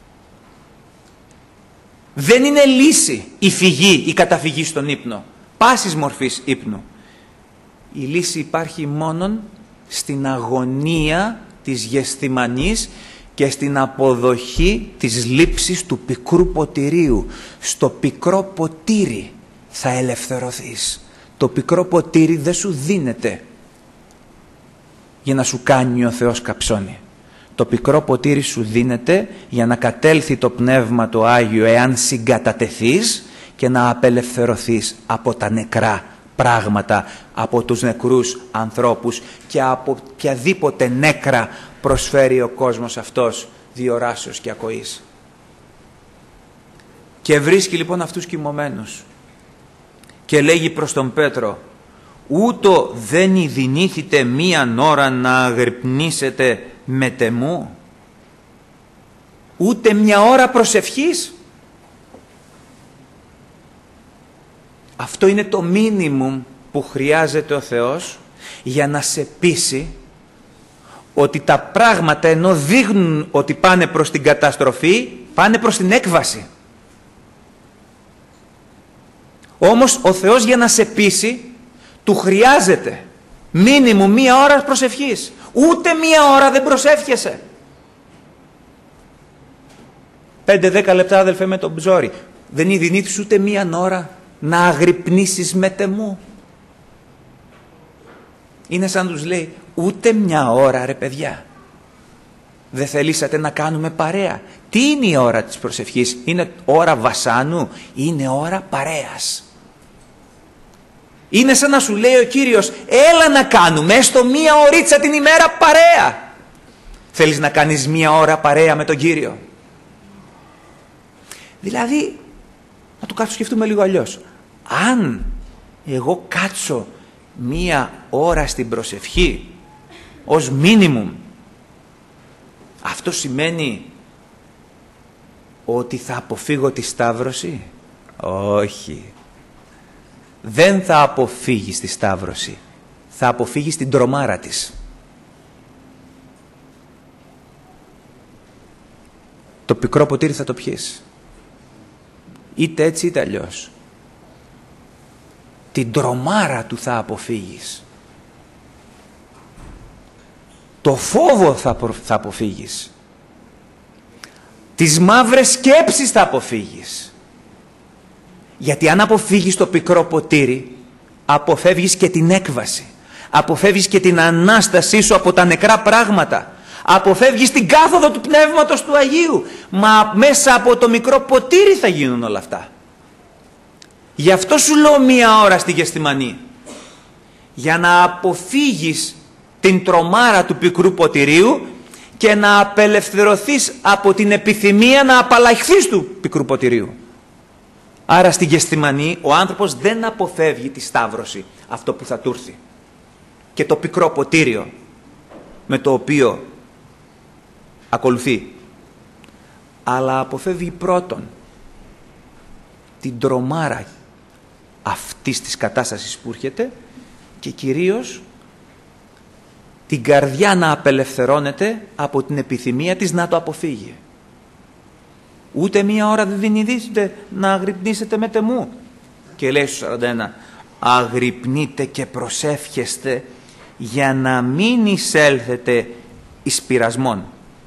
Δεν είναι λύση η φυγή, η καταφυγή στον ύπνο. Πάσης μορφής ύπνου. Η λύση υπάρχει μόνον στην αγωνία της Γεσθημανής και στην αποδοχή της λήψης του πικρού ποτηρίου. Στο πικρό ποτήρι θα ελευθερωθείς. Το πικρό ποτήρι δεν σου δίνεται για να σου κάνει ο Θεός καψώνει. Το πικρό ποτήρι σου δίνεται για να κατέλθει το Πνεύμα το Άγιο εάν συγκατατεθείς και να απελευθερωθείς από τα νεκρά πράγματα, από τους νεκρούς ανθρώπους και από οποιαδήποτε νέκρα προσφέρει ο κόσμος αυτός διοράσεως και ακοής. Και βρίσκει λοιπόν αυτούς κοιμωμένους και λέγει προς τον Πέτρο, ούτω δεν ειδηνήθητε μίαν ώρα να αγρυπνήσετε μετεμού? Ούτε μια ώρα προσευχής? Αυτό είναι το μίνιμουμ που χρειάζεται ο Θεός για να σε πείσει ότι τα πράγματα, ενώ δείχνουν ότι πάνε προς την καταστροφή, πάνε προς την έκβαση. Όμως ο Θεός για να σε πείσει του χρειάζεται μίνιμουμ μία ώρα προσευχής. Ούτε μία ώρα δεν προσεύχεσαι. 5-10 λεπτά αδελφέ με τον ψόρι. Δεν ειδηνήθεις ούτε μία ώρα να αγρυπνήσεις μετεμού? Είναι σαν τους λέει, ούτε μια ώρα ρε παιδιά. Δεν θελήσατε να κάνουμε παρέα? Τι είναι η ώρα της προσευχής? Είναι ώρα βασάνου? Είναι ώρα παρέας. Είναι σαν να σου λέει ο Κύριος, έλα να κάνουμε έστω μία ωρίτσα την ημέρα παρέα. Θέλεις να κάνεις μία ώρα παρέα με τον Κύριο? Δηλαδή, να το σκεφτούμε λίγο αλλιώς. Αν εγώ κάτσω μία ώρα στην προσευχή ως μίνιμουμ, αυτό σημαίνει ότι θα αποφύγω τη σταύρωση? Όχι. Δεν θα αποφύγεις τη σταύρωση. Θα αποφύγεις την τρομάρα της. Το πικρό ποτήρι θα το πιείς. Είτε έτσι είτε αλλιώς. Την τρομάρα του θα αποφύγεις. Το φόβο θα αποφύγεις. Τις μαύρες σκέψεις θα αποφύγεις. Γιατί αν αποφύγεις το πικρό ποτήρι, αποφεύγεις και την έκβαση. Αποφεύγεις και την Ανάστασή σου από τα νεκρά πράγματα. Αποφεύγεις την κάθοδο του Πνεύματος του Αγίου. Μα μέσα από το μικρό ποτήρι θα γίνουν όλα αυτά. Γι' αυτό σου λέω μία ώρα στη Γεσθημανή. για να αποφύγεις την τρομάρα του πικρού ποτηρίου και να απελευθερωθείς από την επιθυμία να απαλλαχθείς του πικρού ποτηρίου. Άρα στη Γεσθημανή ο άνθρωπος δεν αποφεύγει τη σταύρωση, αυτό που θα του έρθει, και το πικρό ποτήριο με το οποίο ακολουθεί, αλλά αποφεύγει πρώτον την τρομάρα αυτής της κατάστασης που έρχεται και κυρίως την καρδιά να απελευθερώνεται από την επιθυμία της να το αποφύγει. Ούτε μία ώρα δεν δυνητήσετε να αγρυπνήσετε με τεμού. Και λέει στους 41, αγρυπνείτε και προσεύχεστε για να μην εισέλθετε εις πειρασμόν.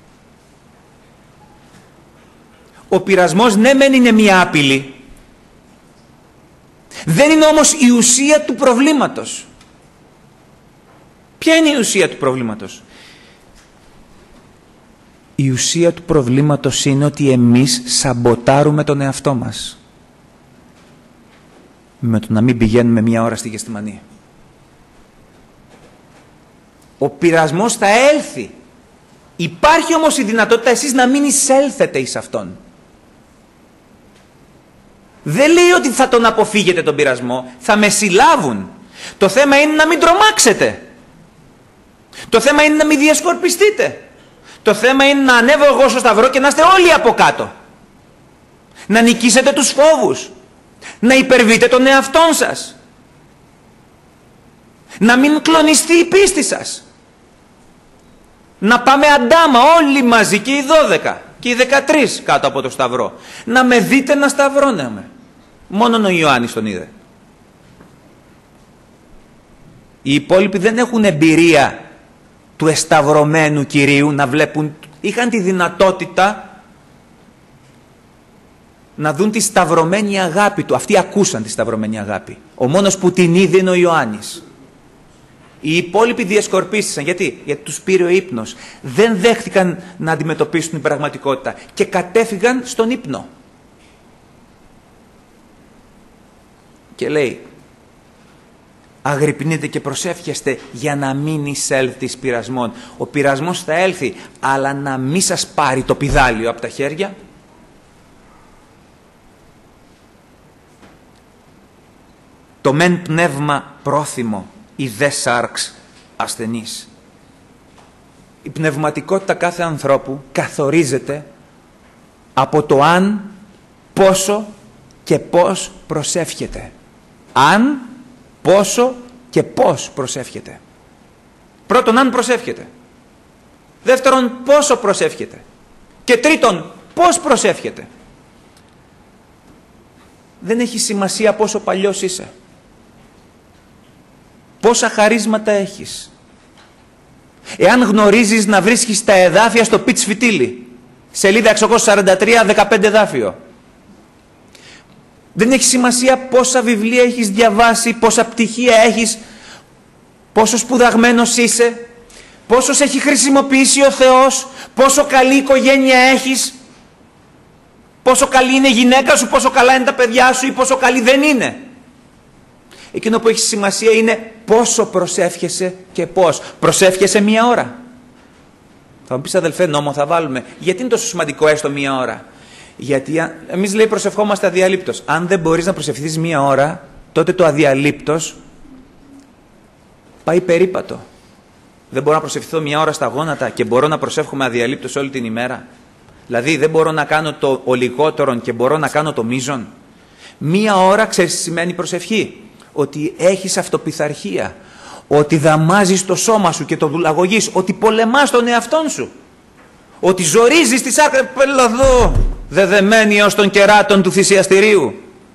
Ο πειρασμός ναι μεν είναι μία άπειλη, δεν είναι όμως η ουσία του προβλήματος. Ποια είναι η ουσία του προβλήματος? Η ουσία του προβλήματος είναι ότι εμείς σαμποτάρουμε τον εαυτό μας με το να μην πηγαίνουμε μία ώρα στη Γεσθημανή. Ο πειρασμός θα έλθει. Υπάρχει όμως η δυνατότητα εσείς να μην εισέλθετε εις αυτόν. Δεν λέει ότι θα τον αποφύγετε τον πειρασμό, θα με συλλάβουν. Το θέμα είναι να μην τρομάξετε. Το θέμα είναι να μην διασκορπιστείτε. Το θέμα είναι να ανέβω εγώ στο σταυρό και να είστε όλοι από κάτω. Να νικήσετε τους φόβους. Να υπερβείτε τον εαυτόν σας. Να μην κλονιστεί η πίστη σας. Να πάμε αντάμα όλοι μαζί και οι 12 και οι 13 κάτω από το σταυρό. Να με δείτε να σταυρώναμε. Μόνον ο Ιωάννης τον είδε. Οι υπόλοιποι δεν έχουν εμπειρία του εσταυρωμένου Κυρίου να βλέπουν. Είχαν τη δυνατότητα να δουν τη σταυρωμένη αγάπη του. Αυτοί ακούσαν τη σταυρωμένη αγάπη. Ο μόνος που την είδε είναι ο Ιωάννης. Οι υπόλοιποι διασκορπίστησαν. Γιατί? Γιατί τους πήρε ο ύπνος. Δεν δέχτηκαν να αντιμετωπίσουν την πραγματικότητα και κατέφυγαν στον ύπνο. Και λέει, αγρυπνείτε και προσεύχεστε για να μην εισέλθει εις πειρασμόν. Ο πειρασμός θα έλθει, αλλά να μην σας πάρει το πηδάλιο από τα χέρια. Το μεν πνεύμα πρόθυμο, η δε σάρξ ασθενής. Η πνευματικότητα κάθε ανθρώπου καθορίζεται από το αν, πόσο και πώς προσεύχεται. Αν, πόσο και πώς προσεύχεται. Πρώτον, αν προσεύχεται. Δεύτερον, πόσο προσεύχεται. Και τρίτον, πώς προσεύχεται. Δεν έχει σημασία πόσο παλιός είσαι. Πόσα χαρίσματα έχεις. Εάν γνωρίζεις να βρίσκεις τα εδάφια στο Πιτς Φιτίλι, σελίδα 643, 15 εδάφιο. Δεν έχει σημασία πόσα βιβλία έχεις διαβάσει, πόσα πτυχία έχεις, πόσο σπουδαγμένος είσαι, πόσο σε έχει χρησιμοποιήσει ο Θεός, πόσο καλή οικογένεια έχεις, πόσο καλή είναι η γυναίκα σου, πόσο καλά είναι τα παιδιά σου ή πόσο καλή δεν είναι. Εκείνο που έχει σημασία είναι πόσο προσεύχεσαι και πώς. Προσεύχεσαι μία ώρα. Θα μου πεις, αδελφέ, νόμο θα βάλουμε. Γιατί είναι τόσο σημαντικό έστω μία ώρα? Γιατί εμείς, λέει, προσευχόμαστε αδιαλείπτως. Αν δεν μπορείς να προσευχηθείς μία ώρα, τότε το αδιαλείπτως πάει περίπατο. Δεν μπορώ να προσευχηθώ μία ώρα στα γόνατα και μπορώ να προσεύχομαι αδιαλείπτως όλη την ημέρα. Δηλαδή δεν μπορώ να κάνω το ο λιγότερον και μπορώ να κάνω το μείζον. Μία ώρα, ξέρεις τι σημαίνει προσευχή? Ότι έχεις αυτοπιθαρχία, ότι δαμάζεις το σώμα σου και το δουλαγωγείς, ότι πολεμάς τον εαυτόν σου, ότι ζορίζεις τις άκρες, πελαδό, δεδεμένη ως των κεράτων του θυσιαστηρίου.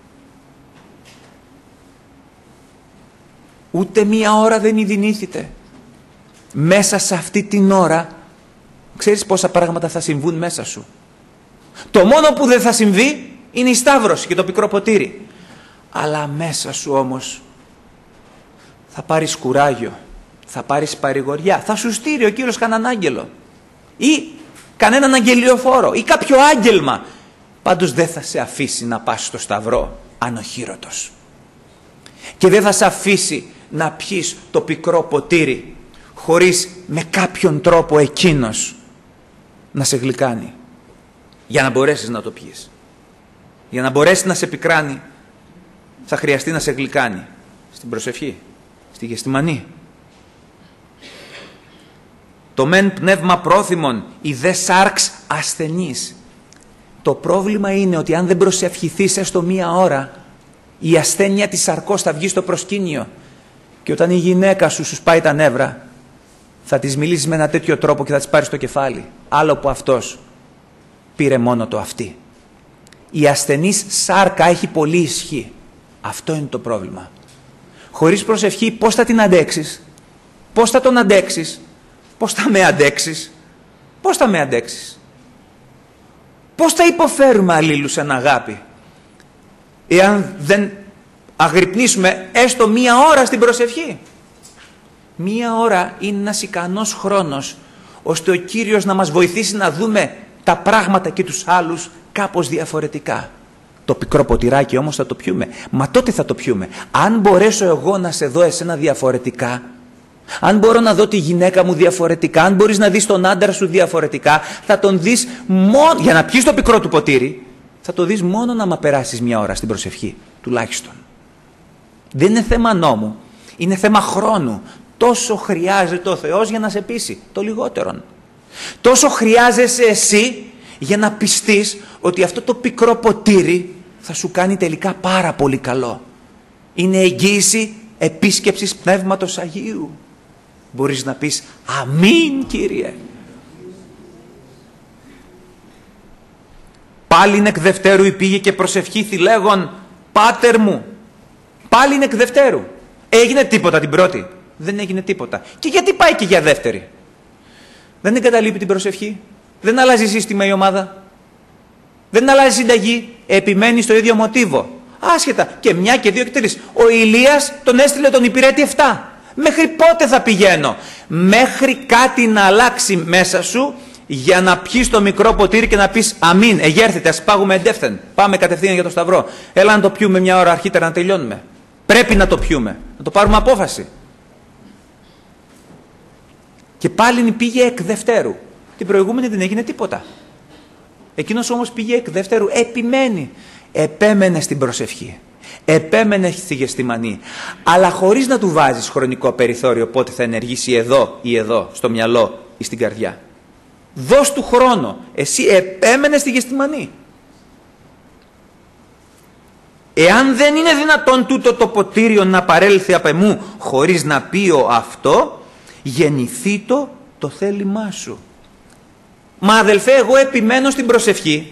Ούτε μία ώρα δεν ειδηνήθητε. Μέσα σε αυτή την ώρα, ξέρεις πόσα πράγματα θα συμβούν μέσα σου. Το μόνο που δεν θα συμβεί είναι η σταύρωση και το πικρό ποτήρι. Αλλά μέσα σου όμως θα πάρεις κουράγιο, θα πάρεις παρηγοριά, θα σου στείλει ο Κύριος κανέναν άγγελο ή κανέναν αγγελιοφόρο ή κάποιο άγγελμα. Πάντως δεν θα σε αφήσει να πας στο σταυρό ανοχήρωτος. Και δεν θα σε αφήσει να πιεις το πικρό ποτήρι χωρίς με κάποιον τρόπο εκείνος να σε γλυκάνει, για να μπορέσεις να το πιεις. Για να μπορέσει να σε πικράνει θα χρειαστεί να σε γλυκάνει στην προσευχή, στη Γεστημανή. Το μεν πνεύμα πρόθυμον, η δε σάρξ ασθενής. Το πρόβλημα είναι ότι αν δεν προσευχηθείς έστω μία ώρα, η ασθένεια της σαρκός θα βγει στο προσκήνιο, και όταν η γυναίκα σου σπάει τα νεύρα, θα της μιλήσεις με ένα τέτοιο τρόπο και θα της πάρεις το κεφάλι. Άλλο που αυτός πήρε μόνο το αυτί. Η ασθενής σάρκα έχει πολύ ισχύ. Αυτό είναι το πρόβλημα. Χωρίς προσευχή πώς θα την αντέξεις? Πώς θα τον αντέξεις? Πώς θα με αντέξεις? Πώς θα με αντέξεις? Πώς θα υποφέρουμε αλλήλους εν αγάπη, εάν δεν αγρυπνήσουμε έστω μία ώρα στην προσευχή? Μία ώρα είναι ένας ικανός χρόνος ώστε ο Κύριος να μας βοηθήσει να δούμε τα πράγματα και τους άλλους κάπως διαφορετικά. Το πικρό ποτηράκι όμως θα το πιούμε. Μα τότε θα το πιούμε αν μπορέσω εγώ να σε δω εσένα διαφορετικά, αν μπορώ να δω τη γυναίκα μου διαφορετικά, αν μπορείς να δεις τον άντρα σου διαφορετικά, θα τον δεις μόνο, για να πιεις το πικρό του ποτήρι, θα το δεις μόνο να περάσεις μια ώρα στην προσευχή, τουλάχιστον. Δεν είναι θέμα νόμου, είναι θέμα χρόνου. Τόσο χρειάζεται ο Θεός για να σε πείσει, το λιγότερον. Τόσο χρειάζεσαι εσύ για να πιστείς ότι αυτό το πικρό ποτήρι θα σου κάνει τελικά πάρα πολύ καλό. Είναι εγγύηση επίσκεψης Πνεύματος Αγίου. Μπορείς να πεις αμήν, Κύριε. Πάλιν εκ δευτέρου υπήγε και προσευχήθη λέγον, Πάτερ μου. Πάλιν εκ δευτέρου. Έγινε τίποτα την πρώτη? Δεν έγινε τίποτα. Και γιατί πάει και για δεύτερη? Δεν εγκαταλείπει την προσευχή. Δεν αλλάζει σύστημα η ομάδα. Δεν αλλάζει συνταγή. Επιμένει στο ίδιο μοτίβο. Άσχετα. Και μια και δύο και τρεις. Ο Ηλίας τον έστειλε τον υπηρέτη 7. Μέχρι πότε θα πηγαίνω? Μέχρι κάτι να αλλάξει μέσα σου για να πιεις το μικρό ποτήρι και να πεις αμήν, εγέρθετε, ας πάγουμε εντεύθεν. Πάμε κατευθείαν για το Σταυρό. Έλα να το πιούμε μια ώρα αρχίτερα να τελειώνουμε. Πρέπει να το πιούμε. Να το πάρουμε απόφαση. Και πάλι πήγε εκ δευτέρου. Την προηγούμενη δεν έγινε τίποτα. Εκείνος όμως πήγε εκ δευτέρου, επιμένει. Επέμενε στην προσευχή. Επέμενε στη Γεστημανή. Αλλά χωρίς να του βάζεις χρονικό περιθώριο πότε θα ενεργήσει εδώ ή εδώ, στο μυαλό ή στην καρδιά. Δώσ' του χρόνο. Εσύ επέμενε στη Γεστημανή. Εάν δεν είναι δυνατόν τούτο το ποτήριο να παρέλθει απ' εμού χωρίς να πείω αυτό, γεννηθεί το θέλημά σου. Μα αδελφέ, εγώ επιμένω στην προσευχή,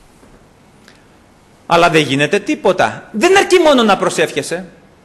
αλλά δεν γίνεται τίποτα. Δεν αρκεί μόνο να προσεύχεσαι.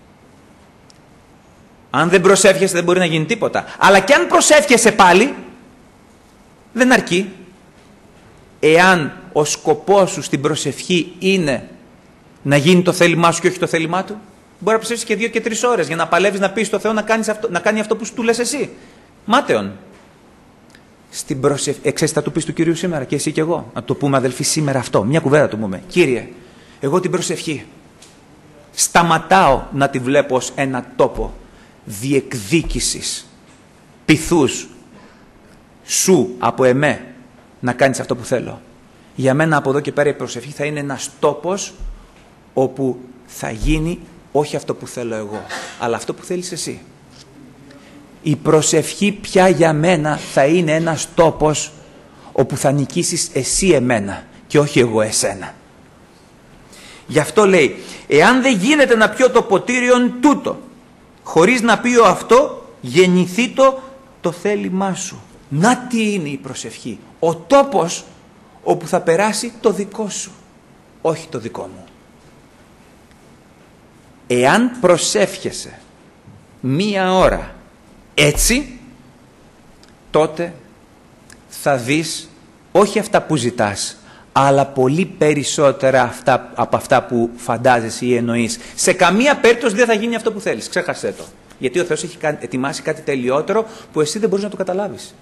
Αν δεν προσεύχεσαι δεν μπορεί να γίνει τίποτα. Αλλά και αν προσεύχεσαι πάλι, δεν αρκεί. Εάν ο σκοπός σου στην προσευχή είναι να γίνει το θέλημά σου και όχι το θέλημά του, μπορεί να ψεύσεις και 2 και 3 ώρες για να παλεύεις να πεις στο Θεό να κάνει αυτό που του λες εσύ. Μάταιον. Στην προσευχή, θα του πεις του Κυρίου σήμερα και εσύ και εγώ. Να το πούμε, αδελφοί, σήμερα αυτό. Μια κουβέντα του πούμε. Κύριε, εγώ την προσευχή σταματάω να τη βλέπω ως ένα τόπο διεκδίκησης πειθούς σου από εμέ να κάνεις αυτό που θέλω. Για μένα από εδώ και πέρα η προσευχή θα είναι ένας τόπος όπου θα γίνει όχι αυτό που θέλω εγώ, αλλά αυτό που θέλεις εσύ. Η προσευχή πια για μένα θα είναι ένας τόπος όπου θα νικήσεις εσύ εμένα και όχι εγώ εσένα. Γι' αυτό λέει, εάν δεν γίνεται να πιω το ποτήριον τούτο, χωρίς να πιω αυτό, γεννηθεί το θέλημά σου. Να τι είναι η προσευχή? Ο τόπος όπου θα περάσει το δικό σου, όχι το δικό μου. Εάν προσεύχεσαι 1 ώρα έτσι, τότε θα δεις όχι αυτά που ζητάς, αλλά πολύ περισσότερα από αυτά που φαντάζεσαι ή εννοείς. Σε καμία περίπτωση δεν θα γίνει αυτό που θέλεις. Ξέχασέ το. Γιατί ο Θεός έχει ετοιμάσει κάτι τελειότερο που εσύ δεν μπορείς να το καταλάβεις.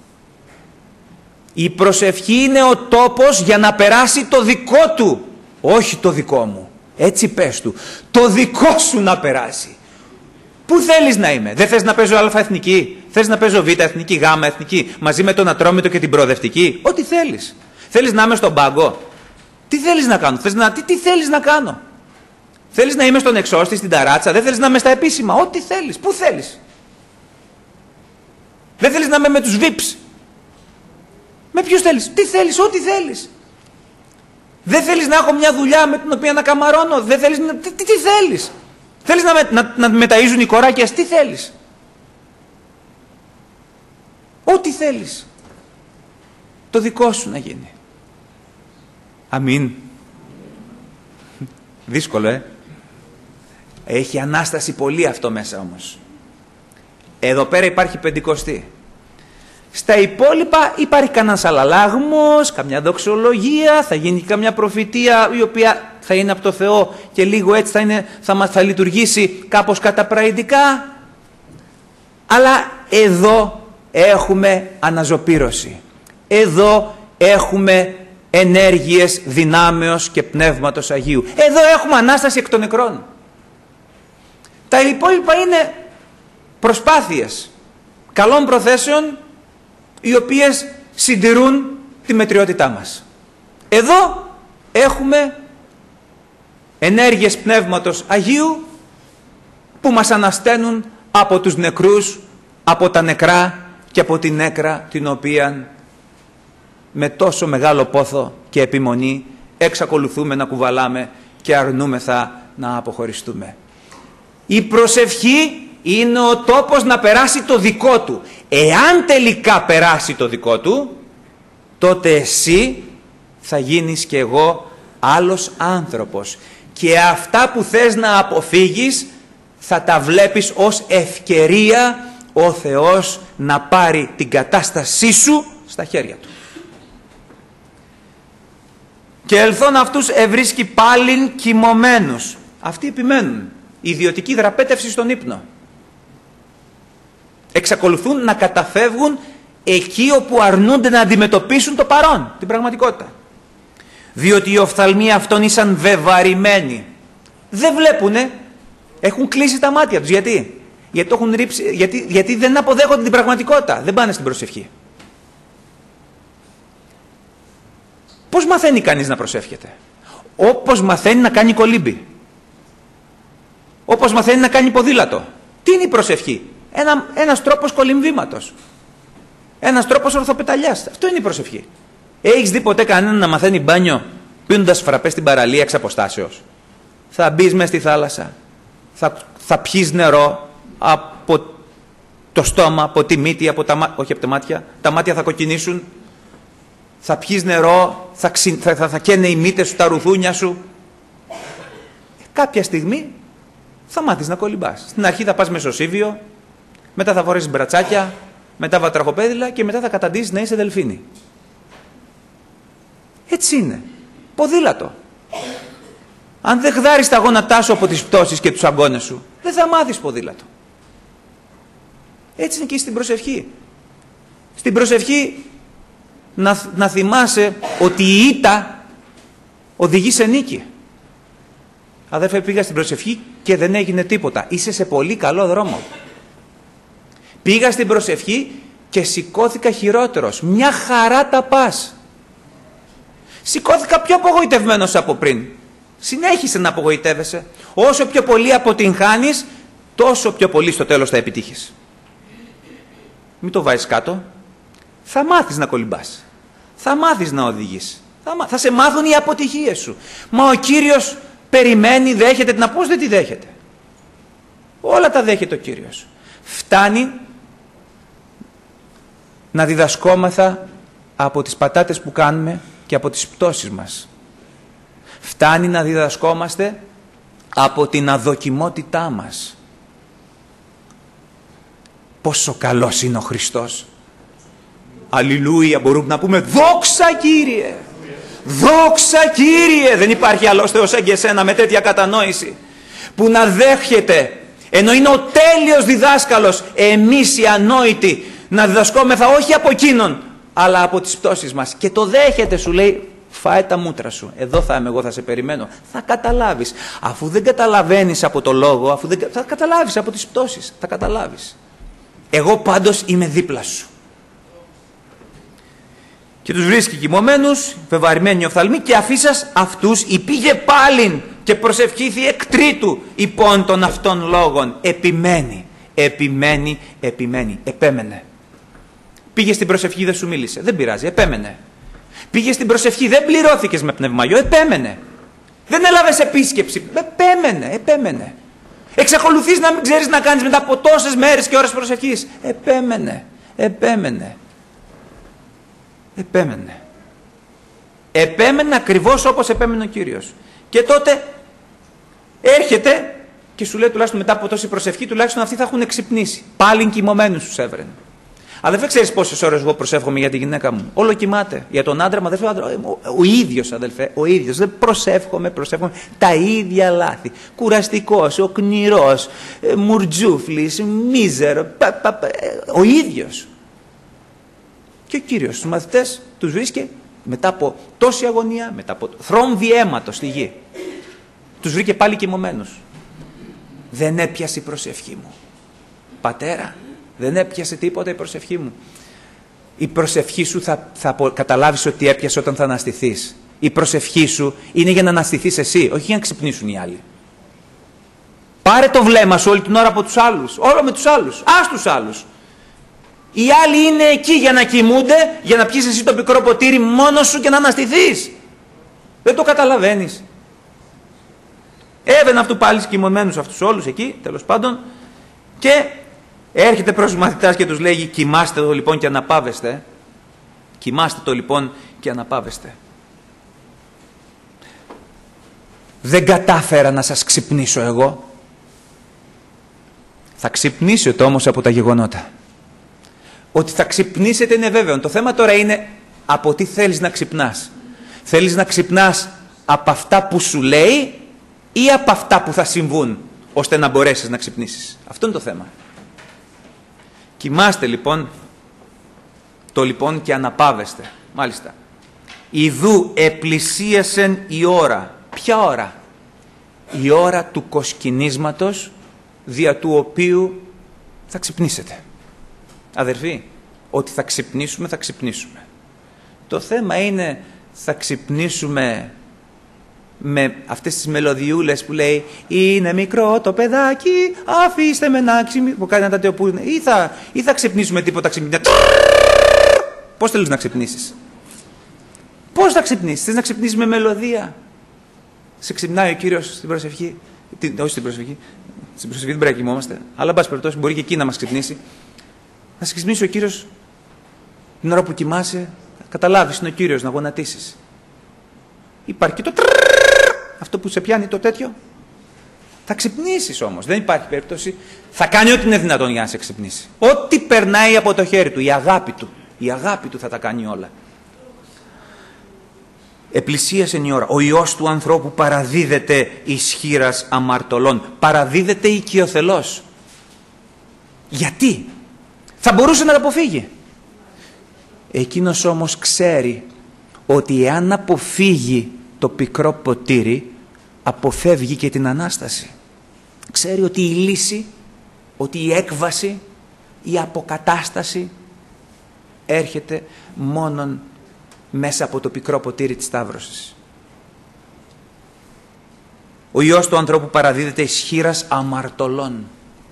Η προσευχή είναι ο τόπος για να περάσει το δικό του, όχι το δικό μου. Έτσι πες του. Το δικό σου να περάσει. Πού θέλεις να είμαι? Δεν θες να παίζω α εθνική? Θες να παίζω β εθνική, γ εθνική, μαζί με τον Ατρόμητο και την προοδευτική? Ό,τι θέλεις. Θέλεις να είμαι στον πάγκο? Τι θέλεις να κάνω? Τι θέλεις να κάνω? Θέλεις να είμαι στον Εξώστη, στην Ταράτσα? Δεν θέλεις να είμαι στα επίσημα? Ό,τι θέλεις. Πού θέλεις? Δεν θέλεις να είμαι με τους VIPs? Με ποιους θέλεις? Τι θέλεις? Ό,τι θέλεις. Δεν θέλεις να έχω μια δουλειά με την οποία να καμαρώνω? Δεν θέλεις να... Τι θέλεις? Θέλεις να με ταΐζουν οι κοράκιες? Τι θέλεις? Ό,τι θέλεις. Το δικό σου να γίνει. Αμήν. Δύσκολο, Έχει Ανάσταση πολύ αυτό μέσα όμως. Εδώ πέρα υπάρχει Πεντηκοστή. Στα υπόλοιπα υπάρχει κανένας αλλαλάγμος, καμιά δοξολογία, θα γίνει καμιά προφητεία η οποία θα είναι από το Θεό και λίγο έτσι θα λειτουργήσει κάπως καταπραϊντικά. Αλλά εδώ έχουμε αναζωπήρωση. Εδώ έχουμε ενέργειες δυνάμεως και Πνεύματος Αγίου. Εδώ έχουμε Ανάσταση εκ των νεκρών. Τα υπόλοιπα είναι προσπάθειες καλών προθέσεων οι οποίες συντηρούν τη μετριότητά μας. Εδώ έχουμε ενέργειες Πνεύματος Αγίου που μας ανασταίνουν από τους νεκρούς, από τα νεκρά και από την νέκρα την οποία με τόσο μεγάλο πόθο και επιμονή εξακολουθούμε να κουβαλάμε και αρνούμεθα να αποχωριστούμε. Η προσευχή είναι ο τόπος να περάσει το δικό του. Εάν τελικά περάσει το δικό του, τότε εσύ θα γίνεις και εγώ άλλος άνθρωπος. Και αυτά που θες να αποφύγεις θα τα βλέπεις ως ευκαιρία ο Θεός να πάρει την κατάστασή σου στα χέρια του. Και ελθόν αυτούς ευρίσκει πάλιν κοιμωμένους. Αυτοί επιμένουν. Ιδιωτική δραπέτευση στον ύπνο. Εξακολουθούν να καταφεύγουν εκεί όπου αρνούνται να αντιμετωπίσουν το παρόν, την πραγματικότητα. Διότι οι οφθαλμοί αυτών ήσαν βεβαρημένοι. Δεν βλέπουνε, έχουν κλείσει τα μάτια τους. Γιατί? Γιατί δεν αποδέχονται την πραγματικότητα, δεν πάνε στην προσευχή. Πώς μαθαίνει κανείς να προσεύχεται? Όπως μαθαίνει να κάνει κολύμπι. Όπως μαθαίνει να κάνει ποδήλατο. Τι είναι η προσευχή? Ένας τρόπος κολυμβήματος. Ένας τρόπος ορθοπεταλιάς. Αυτό είναι η προσευχή. Έχεις δει ποτέ κανέναν να μαθαίνει μπάνιο πίνοντας φραπέ στην παραλία εξ αποστάσεως? Θα μπεις μες στη θάλασσα. Θα πιείς νερό από το στόμα, από τη μύτη, όχι από τα μάτια. Τα μάτια θα κοκκινήσουν. Θα πιείς νερό, θα καίνε οι μύτες σου, τα ρουθούνια σου. Κάποια στιγμή θα μάθεις να κολυμπάς. Στην αρχή θα πας με σωσίβιο, μετά θα φορέσεις μπρατσάκια, μετά βατραχοπέδιλα και μετά θα καταντήσεις να είσαι δελφίνι. Έτσι είναι. Ποδήλατο. Αν δεν γδάρεις τα γόνατά σου από τις πτώσεις και τους αγκώνες σου, δεν θα μάθεις ποδήλατο. Έτσι είναι και στην προσευχή. Στην προσευχή να θυμάσαι ότι η ήττα οδηγεί σε νίκη. Αδέρφε, πήγα στην προσευχή και δεν έγινε τίποτα. Είσαι σε πολύ καλό δρόμο. Πήγα στην προσευχή και σηκώθηκα χειρότερος. Μια χαρά τα πας. Σηκώθηκα πιο απογοητευμένος από πριν. Συνέχισε να απογοητεύεσαι. Όσο πιο πολύ αποτυγχάνεις, τόσο πιο πολύ στο τέλος θα επιτύχεις. Μην το βάζεις κάτω. Θα μάθεις να κολυμπάς. Θα μάθεις να οδηγείς. Θα σε μάθουν οι αποτυχίες σου. Μα ο Κύριος περιμένει, δέχεται. Να πώς δεν τη δέχεται? Όλα τα δέχεται ο Κύριος. Φτάνει να διδασκόμαθα από τις πατάτες που κάνουμε και από τις πτώσεις μας. Φτάνει να διδασκόμαστε από την αδοκιμότητά μας. Πόσο καλός είναι ο Χριστός. Αλληλούια, μπορούμε να πούμε δόξα Κύριε. Δόξα Κύριε. Δεν υπάρχει άλλος Θεός σαν και εσένα με τέτοια κατανόηση που να δέχεται, ενώ είναι ο τέλειος διδάσκαλος, εμείς οι ανόητοι να διδασκόμεθα όχι από εκείνον αλλά από τις πτώσεις μας. Και το δέχεται, σου λέει, Φάε τα μούτρα σου. Εδώ θα είμαι εγώ, θα σε περιμένω. Θα καταλάβεις. Αφού δεν καταλαβαίνεις από το λόγο, θα καταλάβεις από τις πτώσεις. Θα καταλάβεις. Εγώ πάντως είμαι δίπλα σου. Και τους βρίσκει κοιμωμένους, βεβαρημένοι οφθαλμοί, και αφήσας αυτούς υπήγε πάλιν και προσευχήθη εκ τρίτου υπόν των αυτών λόγων. Επιμένει, επέμενε. Πήγε στην προσευχή, δεν σου μίλησε, δεν πειράζει, επέμενε. Πήγε στην προσευχή, δεν πληρώθηκες με πνευμαγιό, επέμενε. Δεν έλαβες επίσκεψη, επέμενε. Εξακολουθείς να μην ξέρεις να κάνεις μετά από τόσες μέρες και ώρες προσευχής, επέμενε. Επέμενε ακριβώς όπως επέμενε ο Κύριος. Και τότε έρχεται και σου λέει, τουλάχιστον μετά από τόση προσευχή, τουλάχιστον αυτοί θα έχουν ξυπνήσει. Πάλιν κοιμωμένους τους έβρενε. Αλλά δεν ξέρεις πόσες ώρες εγώ προσεύχομαι για τη γυναίκα μου. Όλο κοιμάται. Για τον άντρα μου, αδελφέ, ο ίδιος, αδελφέ, ο ίδιος. Δεν προσεύχομαι τα ίδια λάθη. Κουραστικός, οκνηρός, μουρτζούφλης, μίζερο, ο ίδιος. Και ο Κύριος τους μαθητές τους βρίσκε μετά από τόση αγωνία, μετά από θρόμβη αίματος στη γη. Τους βρήκε πάλι κοιμωμένους. Δεν έπιασε η προσευχή μου. Πατέρα, δεν έπιασε τίποτα η προσευχή μου. Η προσευχή σου θα καταλάβεις ότι έπιασε όταν θα αναστηθείς. Η προσευχή σου είναι για να αναστηθείς εσύ, όχι για να ξυπνήσουν οι άλλοι. Πάρε το βλέμμα σου όλη την ώρα από τους άλλους. Όλο με τους άλλους. Ας τους άλλους. Οι άλλοι είναι εκεί για να κοιμούνται, για να πιεις εσύ το πικρό ποτήρι μόνος σου και να αναστηθείς. Δεν το καταλαβαίνεις. Έβαινε αυτού πάλι κοιμωμένους αυτούς όλους εκεί, τέλος πάντων, και έρχεται προς τους μαθητάς και τους λέγει, κοιμάστε το λοιπόν και αναπαύεστε. Κοιμάστε το λοιπόν και αναπαύεστε. Δεν κατάφερα να σας ξυπνήσω εγώ. Θα ξυπνήσετε όμως από τα γεγονότα. Ότι θα ξυπνήσετε είναι βέβαιο. Το θέμα τώρα είναι από τι θέλεις να ξυπνάς. Θέλεις να ξυπνάς από αυτά που σου λέει ή από αυτά που θα συμβούν, ώστε να μπορέσεις να ξυπνήσεις. Αυτό είναι το θέμα. Κοιμάστε λοιπόν, το λοιπόν και αναπαύεστε. Μάλιστα. Ιδού επλησίασεν η ώρα. Ποια ώρα? Η ώρα του κοσκινίσματος, δια του οποίου θα ξυπνήσετε. Αδερφοί, ότι θα ξυπνήσουμε, θα ξυπνήσουμε. Το θέμα είναι, θα ξυπνήσουμε με αυτές τις μελωδιούλες που λέει «Είναι μικρό το παιδάκι, αφήστε με να ξυπνήσει», που κάνει ένα τέτοιο που είναι, ή θα ξυπνήσουμε τίποτα ξυπνήσει. Πώς θέλεις να ξυπνήσεις? Πώς θα ξυπνήσεις? Θες να ξυπνήσεις με μελωδία? Σε ξυπνάει ο Κύριος στην προσευχή? Όχι στην προσευχή. Στην προσευχή δεν πρέπει να κοιμόμαστε. Αλλά, εν πάση περιπτώσει, μπορεί και εκεί να μας ξυπνήσει. Να σε ξυπνήσει ο Κύριος την ώρα που κοιμάσαι, καταλάβεις, είναι ο Κύριος, να γονατίσεις. Υπάρχει και το αυτό που σε πιάνει το τέτοιο. Θα ξυπνήσεις όμως, δεν υπάρχει περίπτωση. Θα κάνει ό,τι είναι δυνατόν για να σε ξυπνήσει. Ό,τι περνάει από το χέρι του, η αγάπη του θα τα κάνει όλα. Επλησίασε η ώρα. Ο Υιός του ανθρώπου παραδίδεται εις χήρας αμαρτωλών. Παραδίδεται οικειοθελώς. Γιατί? Θα μπορούσε να το αποφύγει. Εκείνος όμως ξέρει ότι εάν αποφύγει το πικρό ποτήρι, αποφεύγει και την Ανάσταση. Ξέρει ότι η λύση, ότι η έκβαση, η αποκατάσταση έρχεται μόνον μέσα από το πικρό ποτήρι της Σταύρωσης. Ο Υιός του ανθρώπου παραδίδεται εις χήρας αμαρτωλών.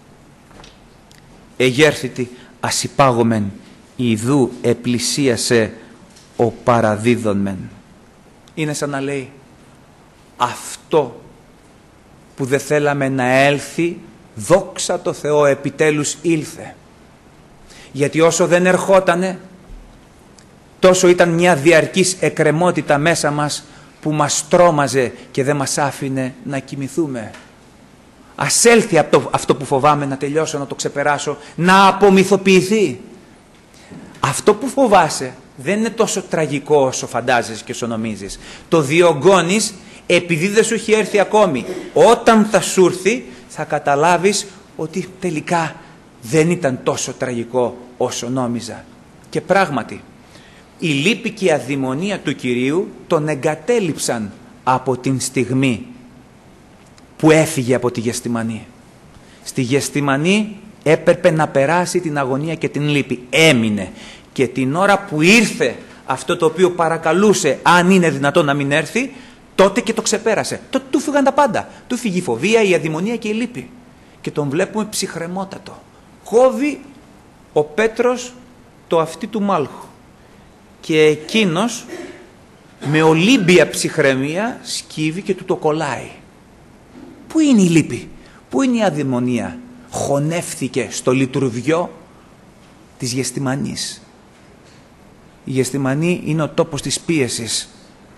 Εγέρθητη ασυπάγομεν, ιδού επλησίασε ο παραδίδων μεν. Είναι σαν να λέει, αυτό που δεν θέλαμε να έλθει, δόξα τω Θεώ, επιτέλους ήλθε. Γιατί όσο δεν ερχότανε, τόσο ήταν μια διαρκής εκκρεμότητα μέσα μας που μας τρόμαζε και δεν μας άφηνε να κοιμηθούμε. Ας έλθει αυτό που φοβάμαι να τελειώσω, να το ξεπεράσω, να απομυθοποιηθεί. Αυτό που φοβάσαι δεν είναι τόσο τραγικό όσο φαντάζεσαι και όσο νομίζεις. Το διωγγώνεις επειδή δεν σου έχει έρθει ακόμη. Όταν θα σου έρθει θα καταλάβεις ότι τελικά δεν ήταν τόσο τραγικό όσο νόμιζα. Και πράγματι, Η λύπη και η αδημονία του Κυρίου τον εγκατέλειψαν από την στιγμή που έφυγε από τη Γεστημανή. Στη Γεστημανή έπρεπε να περάσει την αγωνία και την λύπη. Έμεινε. Και την ώρα που ήρθε αυτό το οποίο παρακαλούσε, αν είναι δυνατόν να μην έρθει, τότε και το ξεπέρασε. Τότε του φύγαν τα πάντα. Του φύγει η φοβία, η αδημονία και η λύπη. Και τον βλέπουμε ψυχρεμότατο. Κόβει ο Πέτρος το αυτί του μάλχου. Και εκείνος με ολύμπια ψυχραιμία σκύβει και του το κολλάει. Πού είναι η λύπη, πού είναι η αδημονία? Χωνεύθηκε στο λειτουργιό της Γεστημανής. Η Γεστημανή είναι ο τόπος της πίεσης.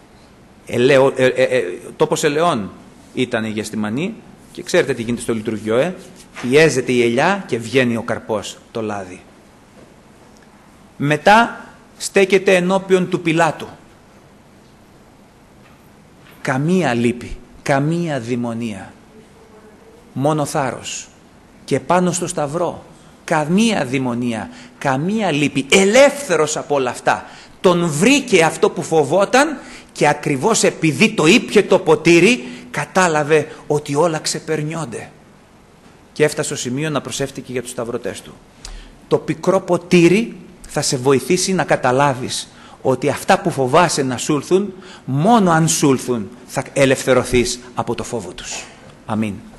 Τόπος ελαιών ήταν η Γεστημανή και ξέρετε τι γίνεται στο λειτουργιό. Πιέζεται η ελιά και βγαίνει ο καρπός, το λάδι. Μετά στέκεται ενώπιον του Πιλάτου. Καμία λύπη, καμία αδημονία. Μόνο θάρρος. Και πάνω στο σταυρό, καμία αδημονία, καμία λύπη. Ελεύθερος από όλα αυτά. Τον βρήκε αυτό που φοβόταν και ακριβώς επειδή το ήπιε το ποτήρι, κατάλαβε ότι όλα ξεπερνιόνται. Και έφτασε στο σημείο να προσεύτηκε για τους σταυρωτές του. Το πικρό ποτήρι θα σε βοηθήσει να καταλάβεις ότι αυτά που φοβάσαι να σου έρθουν, μόνο αν σου έρθουν θα ελευθερωθείς από το φόβο τους. Αμήν.